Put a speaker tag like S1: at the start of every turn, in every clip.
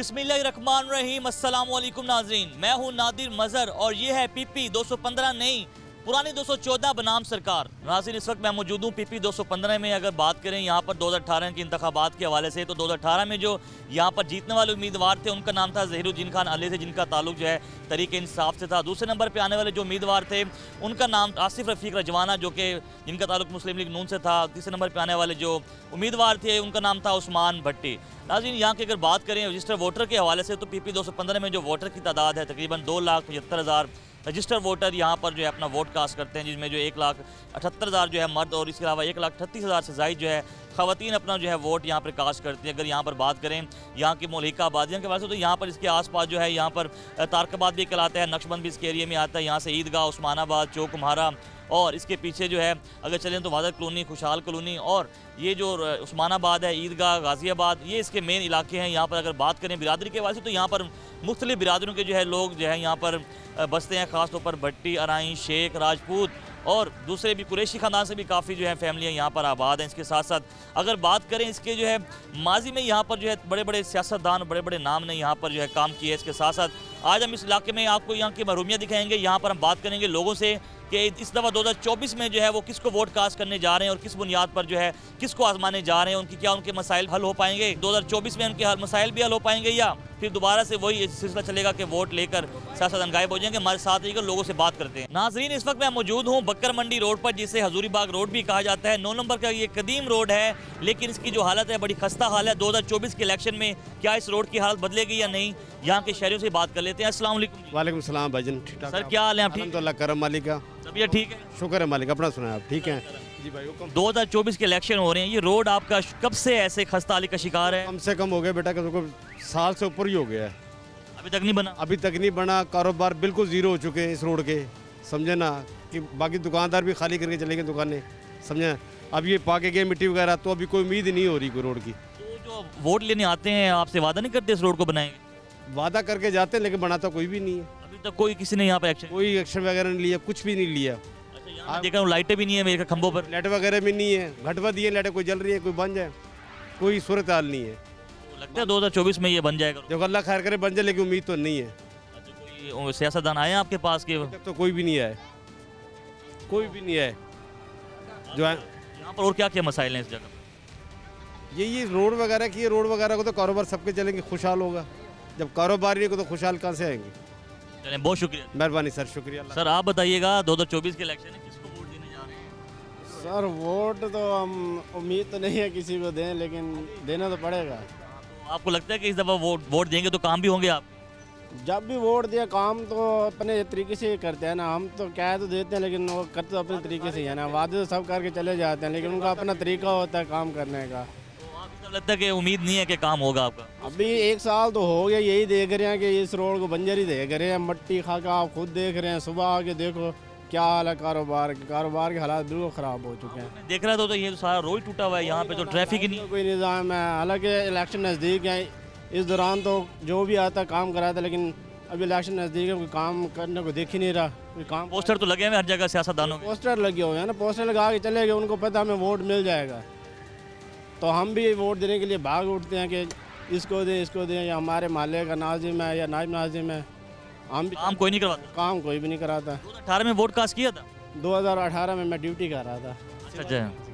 S1: बिस्मिल्लाहिर्रहमानिर्रहीम, अस्सलाम वालेकुम नाज़रीन। मैं हूं नादिर मज़हर और ये है PP 215 नहीं पुरानी 214 बनाम सरकार। नाज़रीन, इस वक्त मैं मौजूद हूँ PP 215 में। अगर बात करें यहाँ पर 2018 के इंतखाबात के हवाले से, तो 2018 में जो यहाँ पर जीतने वाले उम्मीदवार थे उनका नाम था ज़हीरुद्दीन खान अली से, जिनका ताल्लुक जो है तरीके इंसाफ से था। दूसरे नंबर पर आने वाले जो उम्मीदवार थे उनका नाम आसिफ रफ़ीक रजवाना, जो कि जिनका ताल्लुक मुस्लिम लीग नून से था। तीसरे नंबर पर आने वाले जो उम्मीदवार थे उनका नाम था उस्मान भट्टी। नाज़रीन, यहाँ की अगर बात करें रजिस्टर वोटर के हवाले से, तो PP 215 में जो वोटर की तादाद है तकरीबन 2,75,000 रजिस्टर वोटर यहाँ पर जो है अपना वोट कास्ट करते हैं, जिसमें जो 1,78,000 जो है मर्द और इसके अलावा 1,38,000 से ज़ायद जो है ख़वातीन अपना जो है वोट यहाँ पर कास्ट करती है। अगर यहाँ पर बात करें यहाँ की मौलिका आबादियों के हवाले से, तो यहाँ पर इसके आसपास जो है यहाँ पर तारकाबाद भी कहलाता है, नक्शबंद भी इसके एरिए में आता है। यहाँ से ईदगाह, उस्मानाबाद, चौक कुम्हारा और इसके पीछे जो है अगर चलें तो वादर कॉलोनी, खुशहाल कॉलोनी और ये जो उस्मानाबाद है, ईदगाह, गाज़ियाबाद, ये इसके मेन इलाके हैं। यहाँ पर अगर बात करें बिरादरी के हवाले से, तो यहाँ पर मुख्तलिफ बिरादरों के जो है लोग जो है यहाँ पर बसते हैं। ख़ास तौर पर भट्टी, अराई, शेख, राजपूत और दूसरे भी कुरैशी ख़ानदान से भी काफ़ी जो है फैमिलियाँ यहाँ पर आबाद हैं। इसके साथ साथ अगर बात करें इसके जो है माजी में, यहाँ पर जो है बड़े बड़े सियासतदान, बड़े बड़े नाम ने यहाँ पर जो है काम किया है। इसके साथ साथ आज हम इस इलाके में आपको यहाँ की महरूमियाँ दिखाएंगे। यहाँ पर हम बात करेंगे लोगों से कि इस दफ़ा 2024 में जो है वो किसको वोट कास्ट करने जा रहे हैं और किस बुनियाद पर जो है किसको आजमाने जा रहे हैं, उनकी क्या उनके मसाइल हल हो पाएंगे 2024 में, उनके मसाइल भी हल हो पाएंगे या फिर दोबारा से वही सिलसिला चलेगा कि वोट लेकर सियासतदान गायब हो जाएंगे। हमारे साथ रहिएगा, लोगों से बात करते हैं। नाजरीन, इस वक्त मैं मौजूद हूँ बकर मंडी रोड पर, जिसे हजूरी बाग रोड भी कहा जाता है। 9 नंबर का ये कदीम रोड है, लेकिन इसकी जो हालत है बड़ी खस्ता हाल है। 2024 के इलेक्शन में क्या इस रोड की हालत बदलेगी या नहीं, यहाँ के शहरियों से बात कर लेते हैं। अस्सलाम वालेकुम।
S2: वालेकुम सलाम भाईजान, ठीक ठाक
S1: सर, क्या हाल है? आप ठीक?
S2: अल्हम्दुलिल्लाह, करम मालिक का,
S1: तबीयत ठीक है?
S2: शुक्र है मालिक। अपना सुनाए आप? ठीक हैं जी भाई।
S1: 2024 के इलेक्शन हो रहे हैं, ये रोड आपका कब से ऐसे खस्ता हाली का शिकार है?
S2: कम से कम हो गया बेटा, कम साल से ऊपर ही हो गया है।
S1: अभी तक नहीं बना?
S2: अभी तक नहीं बना। कारोबार बिल्कुल ज़ीरो हो चुके हैं इस रोड के, समझे ना, कि बाकी दुकानदार भी खाली करके चले गए दुकानें, समझे। अब ये पाके गए मिट्टी वगैरह, तो अभी कोई उम्मीद नहीं हो रही कोई रोड की।
S1: तो जो वोट लेने आते हैं आपसे वादा नहीं करते इस रोड को बनाएंगे?
S2: वादा करके जाते हैं लेकिन बनाता कोई भी नहीं है।
S1: अभी तक कोई किसी ने यहाँ पर एक्शन
S2: कोई एक्शन वगैरह नहीं लिया, कुछ भी नहीं लिया।
S1: अच्छा, यहाँ देखा हूँ लाइटें भी नहीं है मेरे खंभों पर।
S2: लाइट वगैरह भी नहीं है, घटवा दिए लाइटें, कोई जल रही है कोई बन जाए, कोई सूरत हाल नहीं है।
S1: तो लगता है 2024 में ये बन जाएगा?
S2: जब अल्लाह खैर करे बन जाए, लेकिन उम्मीद तो नहीं है।
S1: अच्छा, कोई सियासतदान आए हैं आपके पास के?
S2: तो कोई भी नहीं आए, कोई भी नहीं आए जो है।
S1: यहाँ पर और क्या क्या मसाइल हैं इस जगह?
S2: यही रोड वगैरह की, रोड वगैरह को तो कारोबार सबके चलेंगे, खुशहाल होगा। जब कारोबार नहीं को तो खुशहाल कहाँ से आएंगे।
S1: चलें, बहुत शुक्रिया।
S2: मेहरबानी सर, शुक्रिया।
S1: सर, आप बताइएगा 2024 के इलेक्शन है, किसको वोट देने जा रहे हैं?
S3: सर, वोट तो हम उम्मीद तो नहीं है किसी को दें, लेकिन देना तो पड़ेगा।
S1: तो आपको लगता है कि इस दफ़ा वोट देंगे तो काम भी होंगे आप?
S3: जब भी वोट दिया, काम तो अपने तरीके से ही करते हैं ना। हम तो कह तो देते हैं, लेकिन वो करते तो अपने तरीके से ही है ना। वादे तो सब करके चले जाते हैं, लेकिन उनका अपना तरीका होता है काम करने का।
S1: तो आपको लगता है कि उम्मीद नहीं है कि काम होगा आपका?
S3: अभी 1 साल तो हो गया, यही देख रहे हैं कि इस रोड को बंजर ही देख रहे हैं, मट्टी खा के आप खुद देख रहे हैं। सुबह आके देखो क्या हाल है कारोबार के हालात बिल्कुल ख़राब हो चुके हैं।
S1: देख रहा था तो ये तो सारा रोड टूटा हुआ है, यहाँ पे तो ट्रैफिक ही नहीं।
S3: कोई निज़ाम है, हालांकि इलेक्शन नज़दीक है, इस दौरान तो जो भी आता काम कराता, लेकिन अभी इलेक्शन नज़दीक है, कोई काम करने को देख ही नहीं रहा। कोई काम,
S1: पोस्टर तो लगे हुए हर जगह सियासतदानों के।
S3: पोस्टर लगे हुए हैं ना, पोस्टर लगा के चले गए, उनको पता हमें वोट मिल जाएगा। तो हम भी वोट देने के लिए भाग उठते हैं कि इसको दें, इसको दें, या हमारे मोहल्ले का नाजिम है या नाइब नाजिम है। हम भी
S1: काम कोई नहीं करवाता?
S3: काम कोई भी नहीं कराता।
S1: 2018 में वोट कास्ट किया था?
S3: 2018 में मैं ड्यूटी कर रहा था।
S1: अच्छा,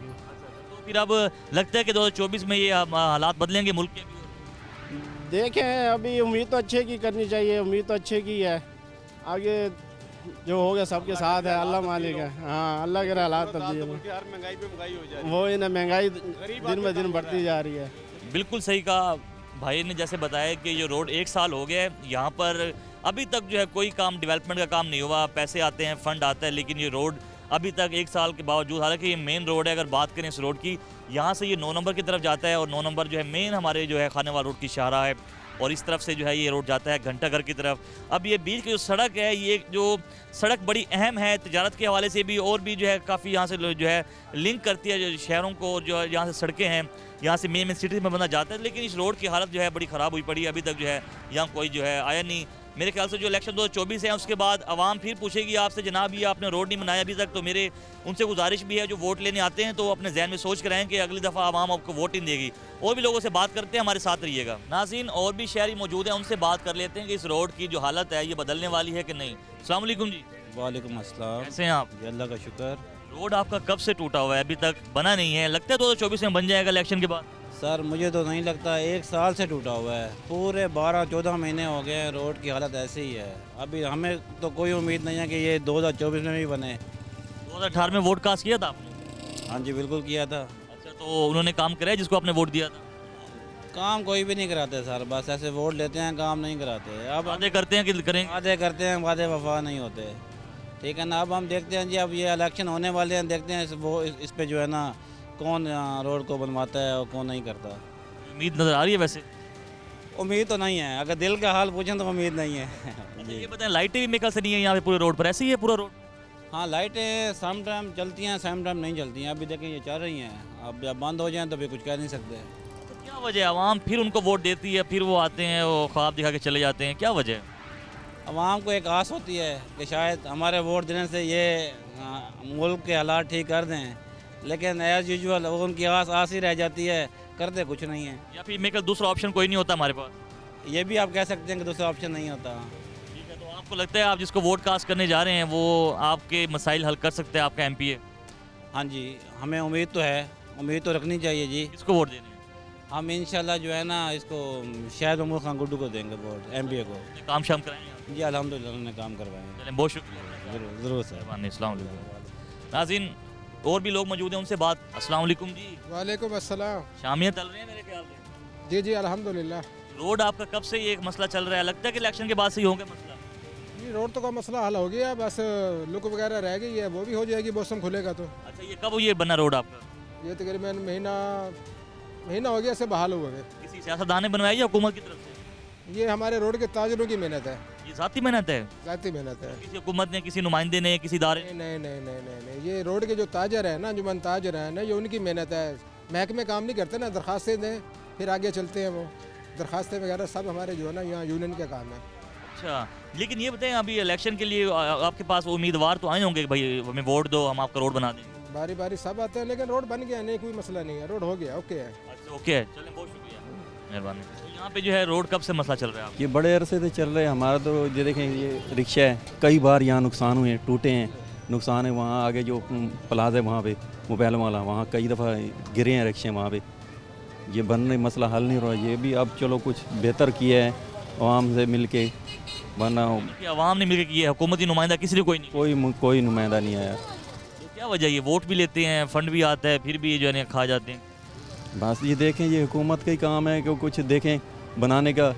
S1: तो फिर अब लगता है कि 2024 में ये हालात बदलेंगे मुल्क के?
S3: देखें, अभी उम्मीद तो अच्छे की करनी चाहिए, उम्मीद तो अच्छे की है। आगे जो हो गया सबके साथ है, अल्लाह मालिक है। हाँ, अल्लाह के हालात तब्दील,
S2: महंगाई पे महंगाई हो जाए,
S3: वो ना महंगाई दिन ब दिन बढ़ती जा रही है।
S1: बिल्कुल सही कहा भाई ने, जैसे बताया कि ये रोड 1 साल हो गया है, यहाँ पर अभी तक जो है कोई काम, डेवलपमेंट का काम नहीं हुआ। पैसे आते हैं, फंड आता है, लेकिन ये रोड अभी तक 1 साल के बावजूद, हालांकि ये मेन रोड है, अगर बात करें इस रोड की, यहाँ से ये 9 नंबर की तरफ जाता है और 9 नंबर जो है मेन हमारे जो है खानेवाल रोड की शाहराह है, और इस तरफ से जो है ये रोड जाता है घंटाघर की तरफ। अब ये बीच की जो सड़क है, ये जो सड़क बड़ी अहम है तिजारत के हवाले से भी, और भी जो है काफ़ी यहाँ से जो है लिंक करती है जो शहरों को, जो यहाँ से सड़कें हैं, यहाँ से मेन सिटी में बंदा जाता है। लेकिन इस रोड की हालत जो है बड़ी ख़राब हुई पड़ी है। अभी तक जो है यहाँ कोई जो है आया नहीं। मेरे ख्याल से जो इलेक्शन 2024 है उसके बाद आवाम फिर पूछेगी आपसे, जनाब ये आपने रोड नहीं बनाया अभी तक। तो मेरे उनसे गुजारिश भी है जो वोट लेने आते हैं तो अपने जहन में सोच कर आएँ कि अगली दफ़ा आवाम आपको वोट नहीं देगी। और भी लोगों से बात करते हैं, हमारे साथ रहिएगा। नाज़रीन, और भी शहरी मौजूद हैं, उनसे बात कर लेते हैं कि इस रोड की जो हालत है ये बदलने वाली है कि नहीं। अस्सलाम वालेकुम जी।
S4: वालेकुम अस्सलाम।
S1: कैसे हैं आप?
S4: अल्लाह का शुक्र।
S1: रोड आपका कब से टूटा हुआ है, अभी तक बना नहीं है? लगता है 2024 में बन जाएगा इलेक्शन के बाद?
S4: सर मुझे तो नहीं लगता, 1 साल से टूटा हुआ है, पूरे 12-14 महीने हो गए हैं, रोड की हालत ऐसे ही है। अभी हमें तो कोई उम्मीद नहीं है कि ये 2024 में भी बने।
S1: 2018 में वोट कास्ट किया था आपने?
S4: हाँ जी बिल्कुल किया था।
S1: अच्छा, तो उन्होंने काम कराया जिसको आपने वोट दिया था?
S4: काम कोई भी नहीं कराते सर, बस ऐसे वोट लेते हैं, काम नहीं कराते। अब
S1: वादे करते हैं कि करेंगे।
S4: वादे करते हैं, वादे वफा नहीं होते। ठीक है ना। अब हम देखते हैं जी, अब ये इलेक्शन होने वाले हैं, देखते हैं इस पे जो है ना कौन रोड को बनवाता है और कौन नहीं करता।
S1: उम्मीद नज़र आ रही है वैसे?
S4: उम्मीद तो नहीं है, अगर दिल का हाल पूछें तो उम्मीद नहीं है।
S1: अच्छा, ये बताएं, लाइटें भी मेरे ख्याल से नहीं है यहाँ पे पूरे रोड पर, ऐसे ही है पूरा रोड?
S4: हाँ लाइटें सम टाइम चलती हैं, सम टाइम नहीं चलती हैं। अभी देखें ये चल रही हैं, अब जब बंद हो जाएं तो फिर कुछ कह नहीं सकते।
S1: तो क्या वजह है, आवाम फिर उनको वोट देती है, फिर वो आते हैं, वो ख्वाब दिखा के चले जाते हैं, क्या वजह है?
S4: आवाम को एक आस होती है कि शायद हमारे वोट देने से ये मुल्क के हालात ठीक कर दें, लेकिन एज़ यूजुअल वो उनकी आस ही रह जाती है, करते कुछ नहीं है।
S1: या फिर मेरे ख्याल दूसरा ऑप्शन कोई नहीं होता हमारे पास?
S4: ये भी आप कह सकते हैं कि दूसरा ऑप्शन नहीं होता।
S1: ठीक है, तो आपको लगता है आप जिसको वोट कास्ट करने जा रहे हैं वो आपके मसाइल हल कर सकते हैं, आपका एमपी है?
S4: हाँ जी, हमें उम्मीद तो है, उम्मीद तो रखनी चाहिए जी।
S1: किसको वोट देने हैं?
S4: हम इंशाल्लाह जो है ना इसको शायद उमर खान गुड्डू को देंगे वोट, एमपीए को।
S1: काम शाम कराएंगे आप?
S4: जी अल्हम्दुलिल्लाह उन्होंने काम करवाए हैं।
S1: चलें, बहुत शुक्रिया।
S4: ज़रूर ज़रूर सर।
S1: अस्सलाम वालेकुम। नाज़रीन, और भी लोग मौजूद हैं, उनसे बात। अस्सलाम वालेकुम जी।
S5: वालेकुम अस्सलाम।
S1: शामियाँ चल रही हैं मेरे ख्याल से?
S5: जी जी अल्हम्दुलिल्लाह।
S1: रोड आपका कब से ये एक मसला चल रहा है, लगता है कि इलेक्शन के बाद से ही होगा मसला?
S5: ये रोड तो का मसला हल हो गया, बस लुक वगैरह रह गई है, वो भी हो जाएगी मौसम खुलेगा तो।
S1: अच्छा, ये कब ये बना रोड आपका?
S5: ये तकरीबन महीना हो गया से बहाल हुआ है।
S1: किसी सियासतदान ने बनवाया या हुकूमत की तरफ से?
S5: ये हमारे रोड के ताजरों की मेहनत है,
S1: ये ज़ाती मेहनत है?
S5: ज़ाती मेहनत है।
S1: किसी हुकूमत ने, किसी नुमाइंदे ने, किसी इदारे ने?
S5: नहीं नहीं नहीं नहीं नहीं, ये रोड के जो ताजर है ना, अंजुमन ताजर है ना, ये उनकी मेहनत है। महकमे काम नहीं करते ना, दरख्वास्तें दें फिर आगे चलते हैं, वो दरख्वास्तें वगैरह सब हमारे जो है ना यहाँ यूनियन का काम है।
S1: अच्छा, लेकिन ये बताएं, अभी इलेक्शन के लिए आपके पास उम्मीदवार तो आए होंगे कि भाई हमें वोट दो, हम आपका रोड बना देंगे?
S5: बारी बारी सब आते हैं, लेकिन रोड बन गया नहीं, कोई मसला नहीं है, रोड हो गया, ओके है।
S1: अच्छा, ओके है, चलें, बहुत शुक्रिया, मेहरबानी। तो यहाँ पे जो है रोड कब से मसला चल रहा है आपका?
S6: ये बड़े अरसे से चल रहे हैं। हमारा तो ये देखें, ये रिक्शा है, कई बार यहाँ नुकसान हुए हैं, टूटे हैं, नुकसान है। वहाँ आगे जो प्लाजा है वहाँ पे मोबाइल वाला, वहाँ कई दफ़ा गिरे हैं रिक्शे वहाँ पे। ये बनने मसला हल नहीं रहा। ये भी अब चलो कुछ बेहतर किया है आवाम से मिल के, वरना
S1: आवाम ने मिलकर किया है, हुकूमती नुमाइंदा किसी ने कोई नहीं?
S6: कोई नुमाइंदा नहीं आया।
S1: तो क्या वजह है, ये वोट भी लेते हैं, फंड भी आता है, फिर भी ये जो है खा जाते हैं?
S6: बस ये देखें, ये हुकूमत का ही काम है कि कुछ देखें बनाने का।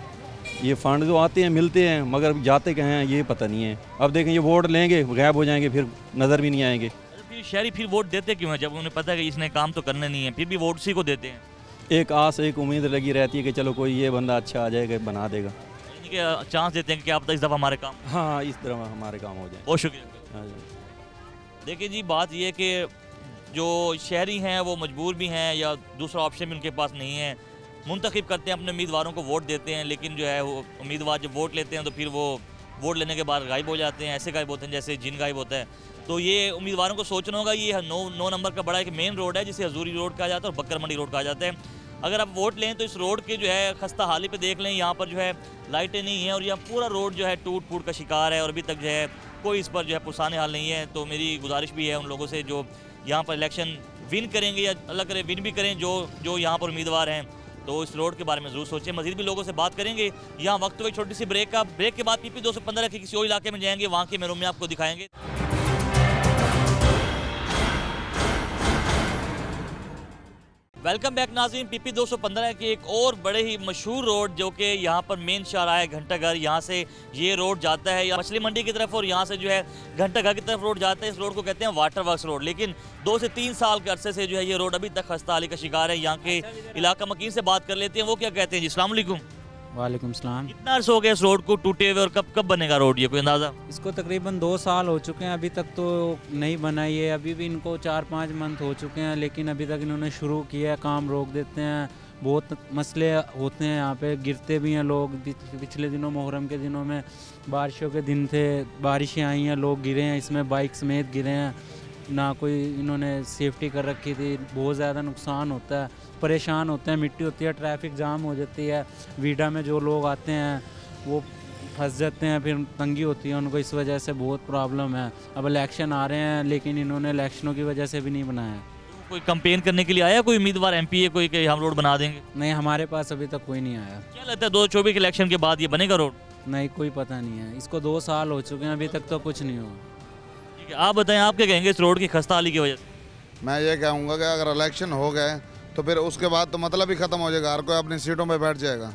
S6: ये फंड जो आते हैं मिलते हैं, मगर जाते कहाँ हैं ये पता नहीं है। अब देखें, ये वोट लेंगे गायब हो जाएंगे, फिर नज़र भी नहीं आएंगे।
S1: फिर शहरी फिर वोट देते क्यों हैं जब उन्हें पता है कि इसने काम तो करना नहीं है, फिर भी वोट उसी को देते हैं?
S6: एक आस, एक उम्मीद लगी रहती है कि चलो कोई ये बंदा अच्छा आ जाएगा, बना देगा।
S1: यानी कि चांस देते हैं कि आप इस दफ़ा हमारे काम।
S6: हाँ, इस तरह हमारे काम हो जाए।
S1: बहुत शुक्रिया।
S6: हाँ जी।
S1: देखिए जी, बात ये है कि जो शहरी हैं वो मजबूर भी हैं या दूसरा ऑप्शन भी उनके पास नहीं है, मुंतखब करते हैं अपने उम्मीदवारों को, वोट देते हैं, लेकिन जो है वो उम्मीदवार जब वोट लेते हैं तो फिर वो वोट लेने के बाद गायब हो जाते हैं, ऐसे गायब होते हैं जैसे जिन गायब होता है। तो ये उम्मीदवारों को सोचना होगा। ये 9 नंबर का बड़ा एक मेन रोड है जिसे हजूरी रोड कहा जाता है और बकर मंडी रोड कहा जाता है। अगर आप वोट लें तो इस रोड के जो है खस्ता हाली पे देख लें, यहाँ पर जो है लाइटें नहीं हैं और यहाँ पूरा रोड जो है टूट फूट का शिकार है और अभी तक जो है कोई इस पर जो है पुरसाने हाल नहीं है। तो मेरी गुजारिश भी है उन लोगों से जो यहाँ पर इलेक्शन विन करेंगे या अल्लाह करे विन भी करें, जो यहाँ पर उम्मीदवार हैं, तो इस रोड के बारे में ज़रूर सोचें। मज़ीद भी लोगों से बात करेंगे। यहाँ वक्त हुई छोटी सी ब्रेक का, ब्रेक के बाद PP 215 के किसी और इलाके में जाएंगे, वहाँ के मेरों में आपको दिखाएंगे। वेलकम बैक नाज़रीन। PP 215 के एक और बड़े ही मशहूर रोड जो कि यहाँ पर मेन शाहराह है घंटाघर, यहाँ से ये रोड जाता है या मछली मंडी की तरफ और यहाँ से जो है घंटाघर की तरफ रोड जाता है। इस रोड को कहते हैं वाटर वर्क्स रोड, लेकिन 2 से 3 साल के अरसे से जो है ये रोड अभी तक खस्ता हाली का शिकार है। यहाँ के इलाका मकीन से बात कर लेते हैं, वो क्या कहते हैं जी। अस्सलाम वालेकुम।
S7: वालेकुम सलाम।
S1: कितना अर्सा हो गया इस रोड को टूटे हुए और कब बनेगा रोड, ये कोई अंदाज़ा?
S7: इसको तकरीबन 2 साल हो चुके हैं, अभी तक तो नहीं बना ये। अभी भी इनको 4-5 मंथ हो चुके हैं, लेकिन अभी तक इन्होंने शुरू किया है, काम रोक देते हैं, बहुत मसले होते हैं यहाँ पे, गिरते भी हैं लोग। पिछले दिनों मुहर्रम के दिनों में बारिशों के दिन थे, बारिशें आई हैं, लोग गिरे हैं इसमें, बाइक समेत गिरे हैं, ना कोई इन्होंने सेफ्टी कर रखी थी। बहुत ज़्यादा नुकसान होता है, परेशान होते हैं, मिट्टी होती है, ट्रैफिक जाम हो जाती है। वीडा में जो लोग आते हैं वो फंस जाते हैं, फिर तंगी होती है उनको, इस वजह से बहुत प्रॉब्लम है। अब इलेक्शन आ रहे हैं लेकिन इन्होंने इलेक्शनों की वजह से भी नहीं बनाया।
S1: कोई कैंपेन करने के लिए आया कोई उम्मीदवार एमपी है कोई कि हम रोड बना देंगे?
S7: नहीं, हमारे पास अभी तक कोई नहीं आया।
S1: क्या लगता है 2024 के इलेक्शन के बाद ये बनेगा रोड?
S7: नहीं, कोई पता नहीं है, इसको 2 साल हो चुके हैं, अभी तक तो कुछ नहीं हुआ।
S1: ठीक है, आप बताएं आप क्या कहेंगे इस रोड की खस्ता हाली की वजह से?
S8: मैं ये कहूँगा कि अगर इलेक्शन हो गए तो फिर उसके बाद तो मतलब ही ख़त्म हो जाएगा, हर कोई अपनी सीटों पे बैठ जाएगा।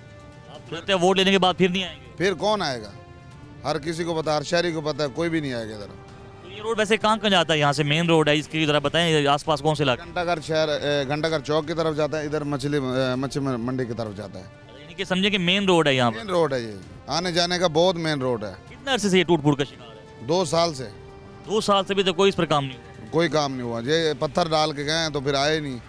S1: आपको लगता है वोट लेने के बाद फिर नहीं आएंगे?
S8: फिर कौन आएगा? हर किसी को पता, हर शहरी को पता है, कोई भी नहीं आएगा इधर।
S1: तो ये रोड वैसे कहाँ जाता है? यहाँ से मेन रोड है, इसकी जरा बताएं आसपास कौन से इलाके?
S8: घंटाघर शहर, घंटाघर चौक की तरफ जाता है, इधर मच्छी मंडी की तरफ जाता है।
S1: यानी कि समझे कि मेन रोड है यहाँ
S8: मेन
S1: पर?
S8: रोड है ये, आने जाने का बहुत मेन रोड है।
S1: कितने अरसे से ये टूट फूट का शिकार है?
S8: 2 साल से।
S1: 2 साल से भी तो कोई इस पर काम नहीं हुआ?
S8: कोई काम नहीं हुआ, ये पत्थर डाल के गए तो फिर आए नहीं।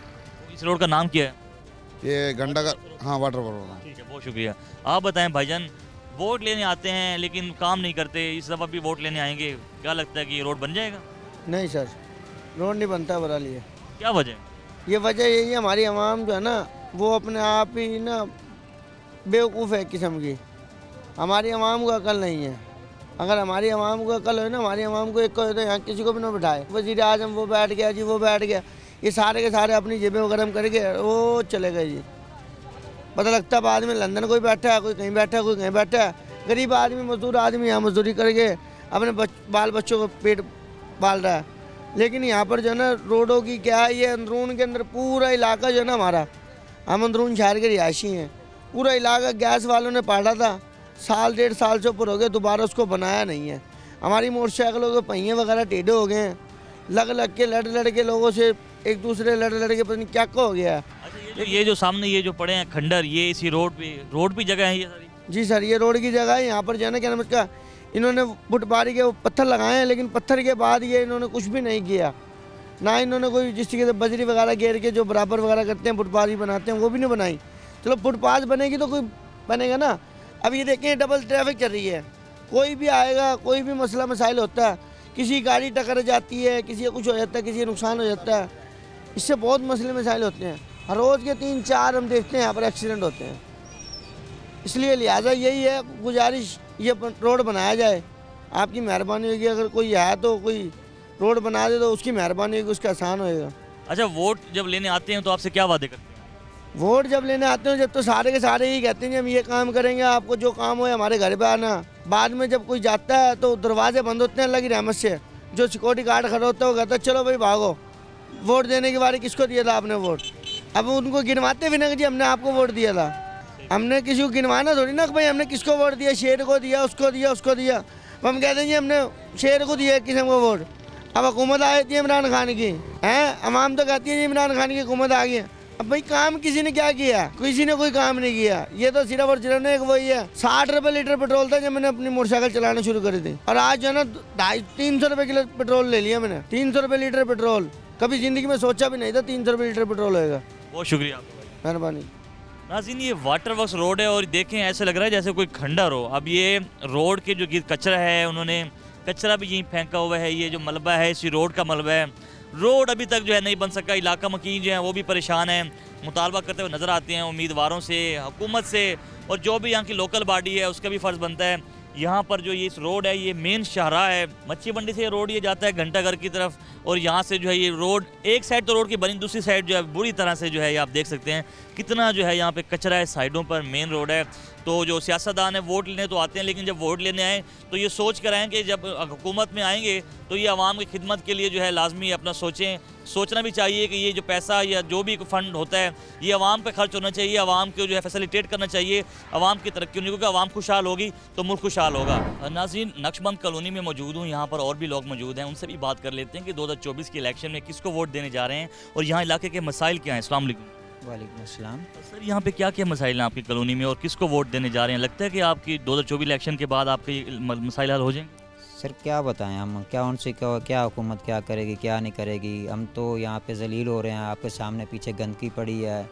S1: इस रोड का नाम क्या है?
S8: ये घंटाघर, हाँ, वाटर वर्क।
S1: ठीक है, बहुत शुक्रिया। आप बताएं भाईजान, वोट लेने आते हैं लेकिन काम नहीं करते, इस दफ़ा भी वोट लेने आएंगे, क्या लगता है कि ये रोड बन जाएगा?
S9: नहीं सर, रोड नहीं बनता बराली है।
S1: क्या वजह?
S9: ये वजह यही है, हमारी आवाम जो है ना वो अपने आप ही ना बेवकूफ़ है किस्म की। हमारी आवाम को अकल नहीं है। अगर हमारी आवाम को अकल हो ना, हमारी आवाम को एक को तो यहाँ किसी को भी ना बिठाए। वज़ीर आज़म वो बैठ गया जी, वो बैठ गया, ये सारे के सारे अपनी जेबें गर्म करके वो चले गए जी। पता लगता बाद में लंदन कोई बैठा है, कोई कहीं बैठा है, कोई कहीं बैठा है। गरीब आदमी, मजदूर आदमी यहाँ मजदूरी करके अपने बाल बच्चों को पेट पाल रहा है। लेकिन यहाँ पर जो है ना रोडों की क्या है, ये अंदरून के अंदर पूरा इलाका जो है ना हमारा, हम अंदरून शहर के रिहायशी हैं, पूरा इलाका गैस वालों ने पाड़ा था, 1.5 साल से ऊपर हो गए, दोबारा उसको बनाया नहीं है। हमारी मोटरसाइकिलों के पहिए वगैरह टेढ़े हो गए हैं, लग के लड़ के लोगों से एक दूसरे लड़ के पता नहीं क्या हो गया है।
S1: अच्छा, ये जो सामने ये जो पड़े हैं खंडर, ये इसी रोड पे जगह है ये सारी?
S9: जी सर, ये रोड की जगह है। यहाँ पर जाना क्या नाम इसका, इन्होंने फुटपारी के पत्थर लगाए हैं, लेकिन पत्थर के बाद ये इन्होंने कुछ भी नहीं किया। ना इन्होंने कोई जिस तरीके से बजरी वगैरह घेर के जो बराबर वगैरह करते हैं, फुटपारी बनाते हैं, वो भी नहीं बनाई। चलो फुटपाथ बनेगी तो कोई बनेगा ना। अब ये देखें डबल ट्रैफिक चल रही है, कोई भी आएगा, कोई भी मसला मसाइल होता है, किसी गाड़ी टकरा जाती है, किसी का कुछ हो जाता है, किसी का नुकसान हो जाता है, इससे बहुत मसले मसाइल होते हैं। हर रोज़ के 3-4 हम देखते हैं यहाँ पर एक्सीडेंट होते हैं। इसलिए लिहाजा यही है गुजारिश, ये रोड बनाया जाए। आपकी मेहरबानी होगी, अगर कोई है तो कोई रोड बना दे तो उसकी मेहरबानी होगी, उसका आसान होएगा।
S1: अच्छा, वोट जब लेने आते हैं तो आपसे क्या वादे करते हैं?
S9: वोट जब लेने आते हैं जब तो सारे के सारे ही कहते हैं कि हम ये काम करेंगे, आपको जो काम हो हमारे घर पे आना। बाद में जब कोई जाता है तो दरवाजे बंद होते हैं अल्लाह की रहमत से। जो सिक्योरिटी गार्ड खड़ा होता है वो कहता है चलो भाई भागो, वोट देने के बारे किसको दिया था आपने वोट। अब उनको गिनवाते भी ना कि जी हमने आपको वोट दिया था। हमने किसी को गिनवाना थोड़ी ना कि भाई हमने किसको वोट दिया, शेर को दिया, उसको दिया, उसको दिया। हम कहते हैं जी हमने शेर को दिया किसी को वोट। अब हुकूमत आ जाती है इमरान खान की, हैं अवाम तो कहती है जी इमरान खान की हुकूमत आ गई है। अब भाई काम किसी ने क्या किया? किसी ने कोई काम नहीं किया। ये तो सिर्फ और सिर्फ एक वही है, 60 रुपये लीटर पेट्रोल था जब मैंने अपनी मोटरसाइकिल चलाना शुरू करी थी, और आज जो है ना 250-300 रुपये किलो पेट्रोल ले लिया मैंने। 300 रुपये लीटर पेट्रोल, कभी ज़िंदगी में सोचा भी नहीं था 300 रुपये लीटर पेट्रोल होएगा।
S1: बहुत शुक्रिया आपका,
S9: मेहरबानी।
S1: नाज़रीन, ये वाटर वर्क्स रोड है और देखें ऐसे लग रहा है जैसे कोई खंडर हो। अब ये रोड के जो कचरा है, उन्होंने कचरा भी यहीं फेंका हुआ है। ये जो मलबा है इसी रोड का मलबा है। रोड अभी तक जो है नहीं बन सका। इलाका मकीन जो है वो भी परेशान है, मुतालबा करते हुए नज़र आते हैं उम्मीदवारों से, हुकूमत से, और जो भी यहाँ की लोकल बॉडी है उसका भी फ़र्ज़ बनता है। यहाँ पर जो ये इस रोड है, ये मेन शाहराह है, मच्छी मंडी से ये रोड ये जाता है घंटाघर की तरफ, और यहाँ से जो है ये रोड एक साइड तो रोड की बनी, दूसरी साइड जो है बुरी तरह से जो है ये आप देख सकते हैं कितना जो है यहाँ पे कचरा है साइडों पर। मेन रोड है तो जो सियासतदान है वोट लेने तो आते हैं, लेकिन जब वोट लेने आए तो ये सोच कर आएँ कि जब हुकूमत में आएंगे तो ये आवाम की खिदमत के लिए जो है लाजमी अपना सोचना भी चाहिए कि ये जो पैसा या जो भी फ़ंड होता है ये आवाम पे खर्च होना चाहिए, आवाम को जो है फैसिलिटेट करना चाहिए, आवाम की तरक्की होनी, क्योंकि आवाम खुशहाल होगी तो मुल्क खुशहाल होगा। नाज़रीन, नक्शबंद कॉलोनी में मौजूद हूँ, यहाँ पर और भी लोग मौजूद हैं, उनसे भी बात कर लेते हैं कि 2024 के इलेक्शन में किसको वोट देने जा रहे हैं और यहाँ इलाके के मसाइल क्या हैं। अस्सलाम वालेकुम।
S10: वालेकुम अस्सलाम।
S1: सर, यहाँ पे क्या क्या मसाइल हैं आपकी कॉलोनी में और किसको वोट देने जा रहे हैं? लगता है कि आपकी 2024 इलेक्शन के बाद आपके मसाइल हल हो जाएंगे?
S10: सर क्या बताएं हम, क्या उनसे क्या हुकूमत क्या करेगी क्या नहीं करेगी। हम तो यहाँ पे जलील हो रहे हैं, आपके सामने पीछे गंदगी पड़ी है,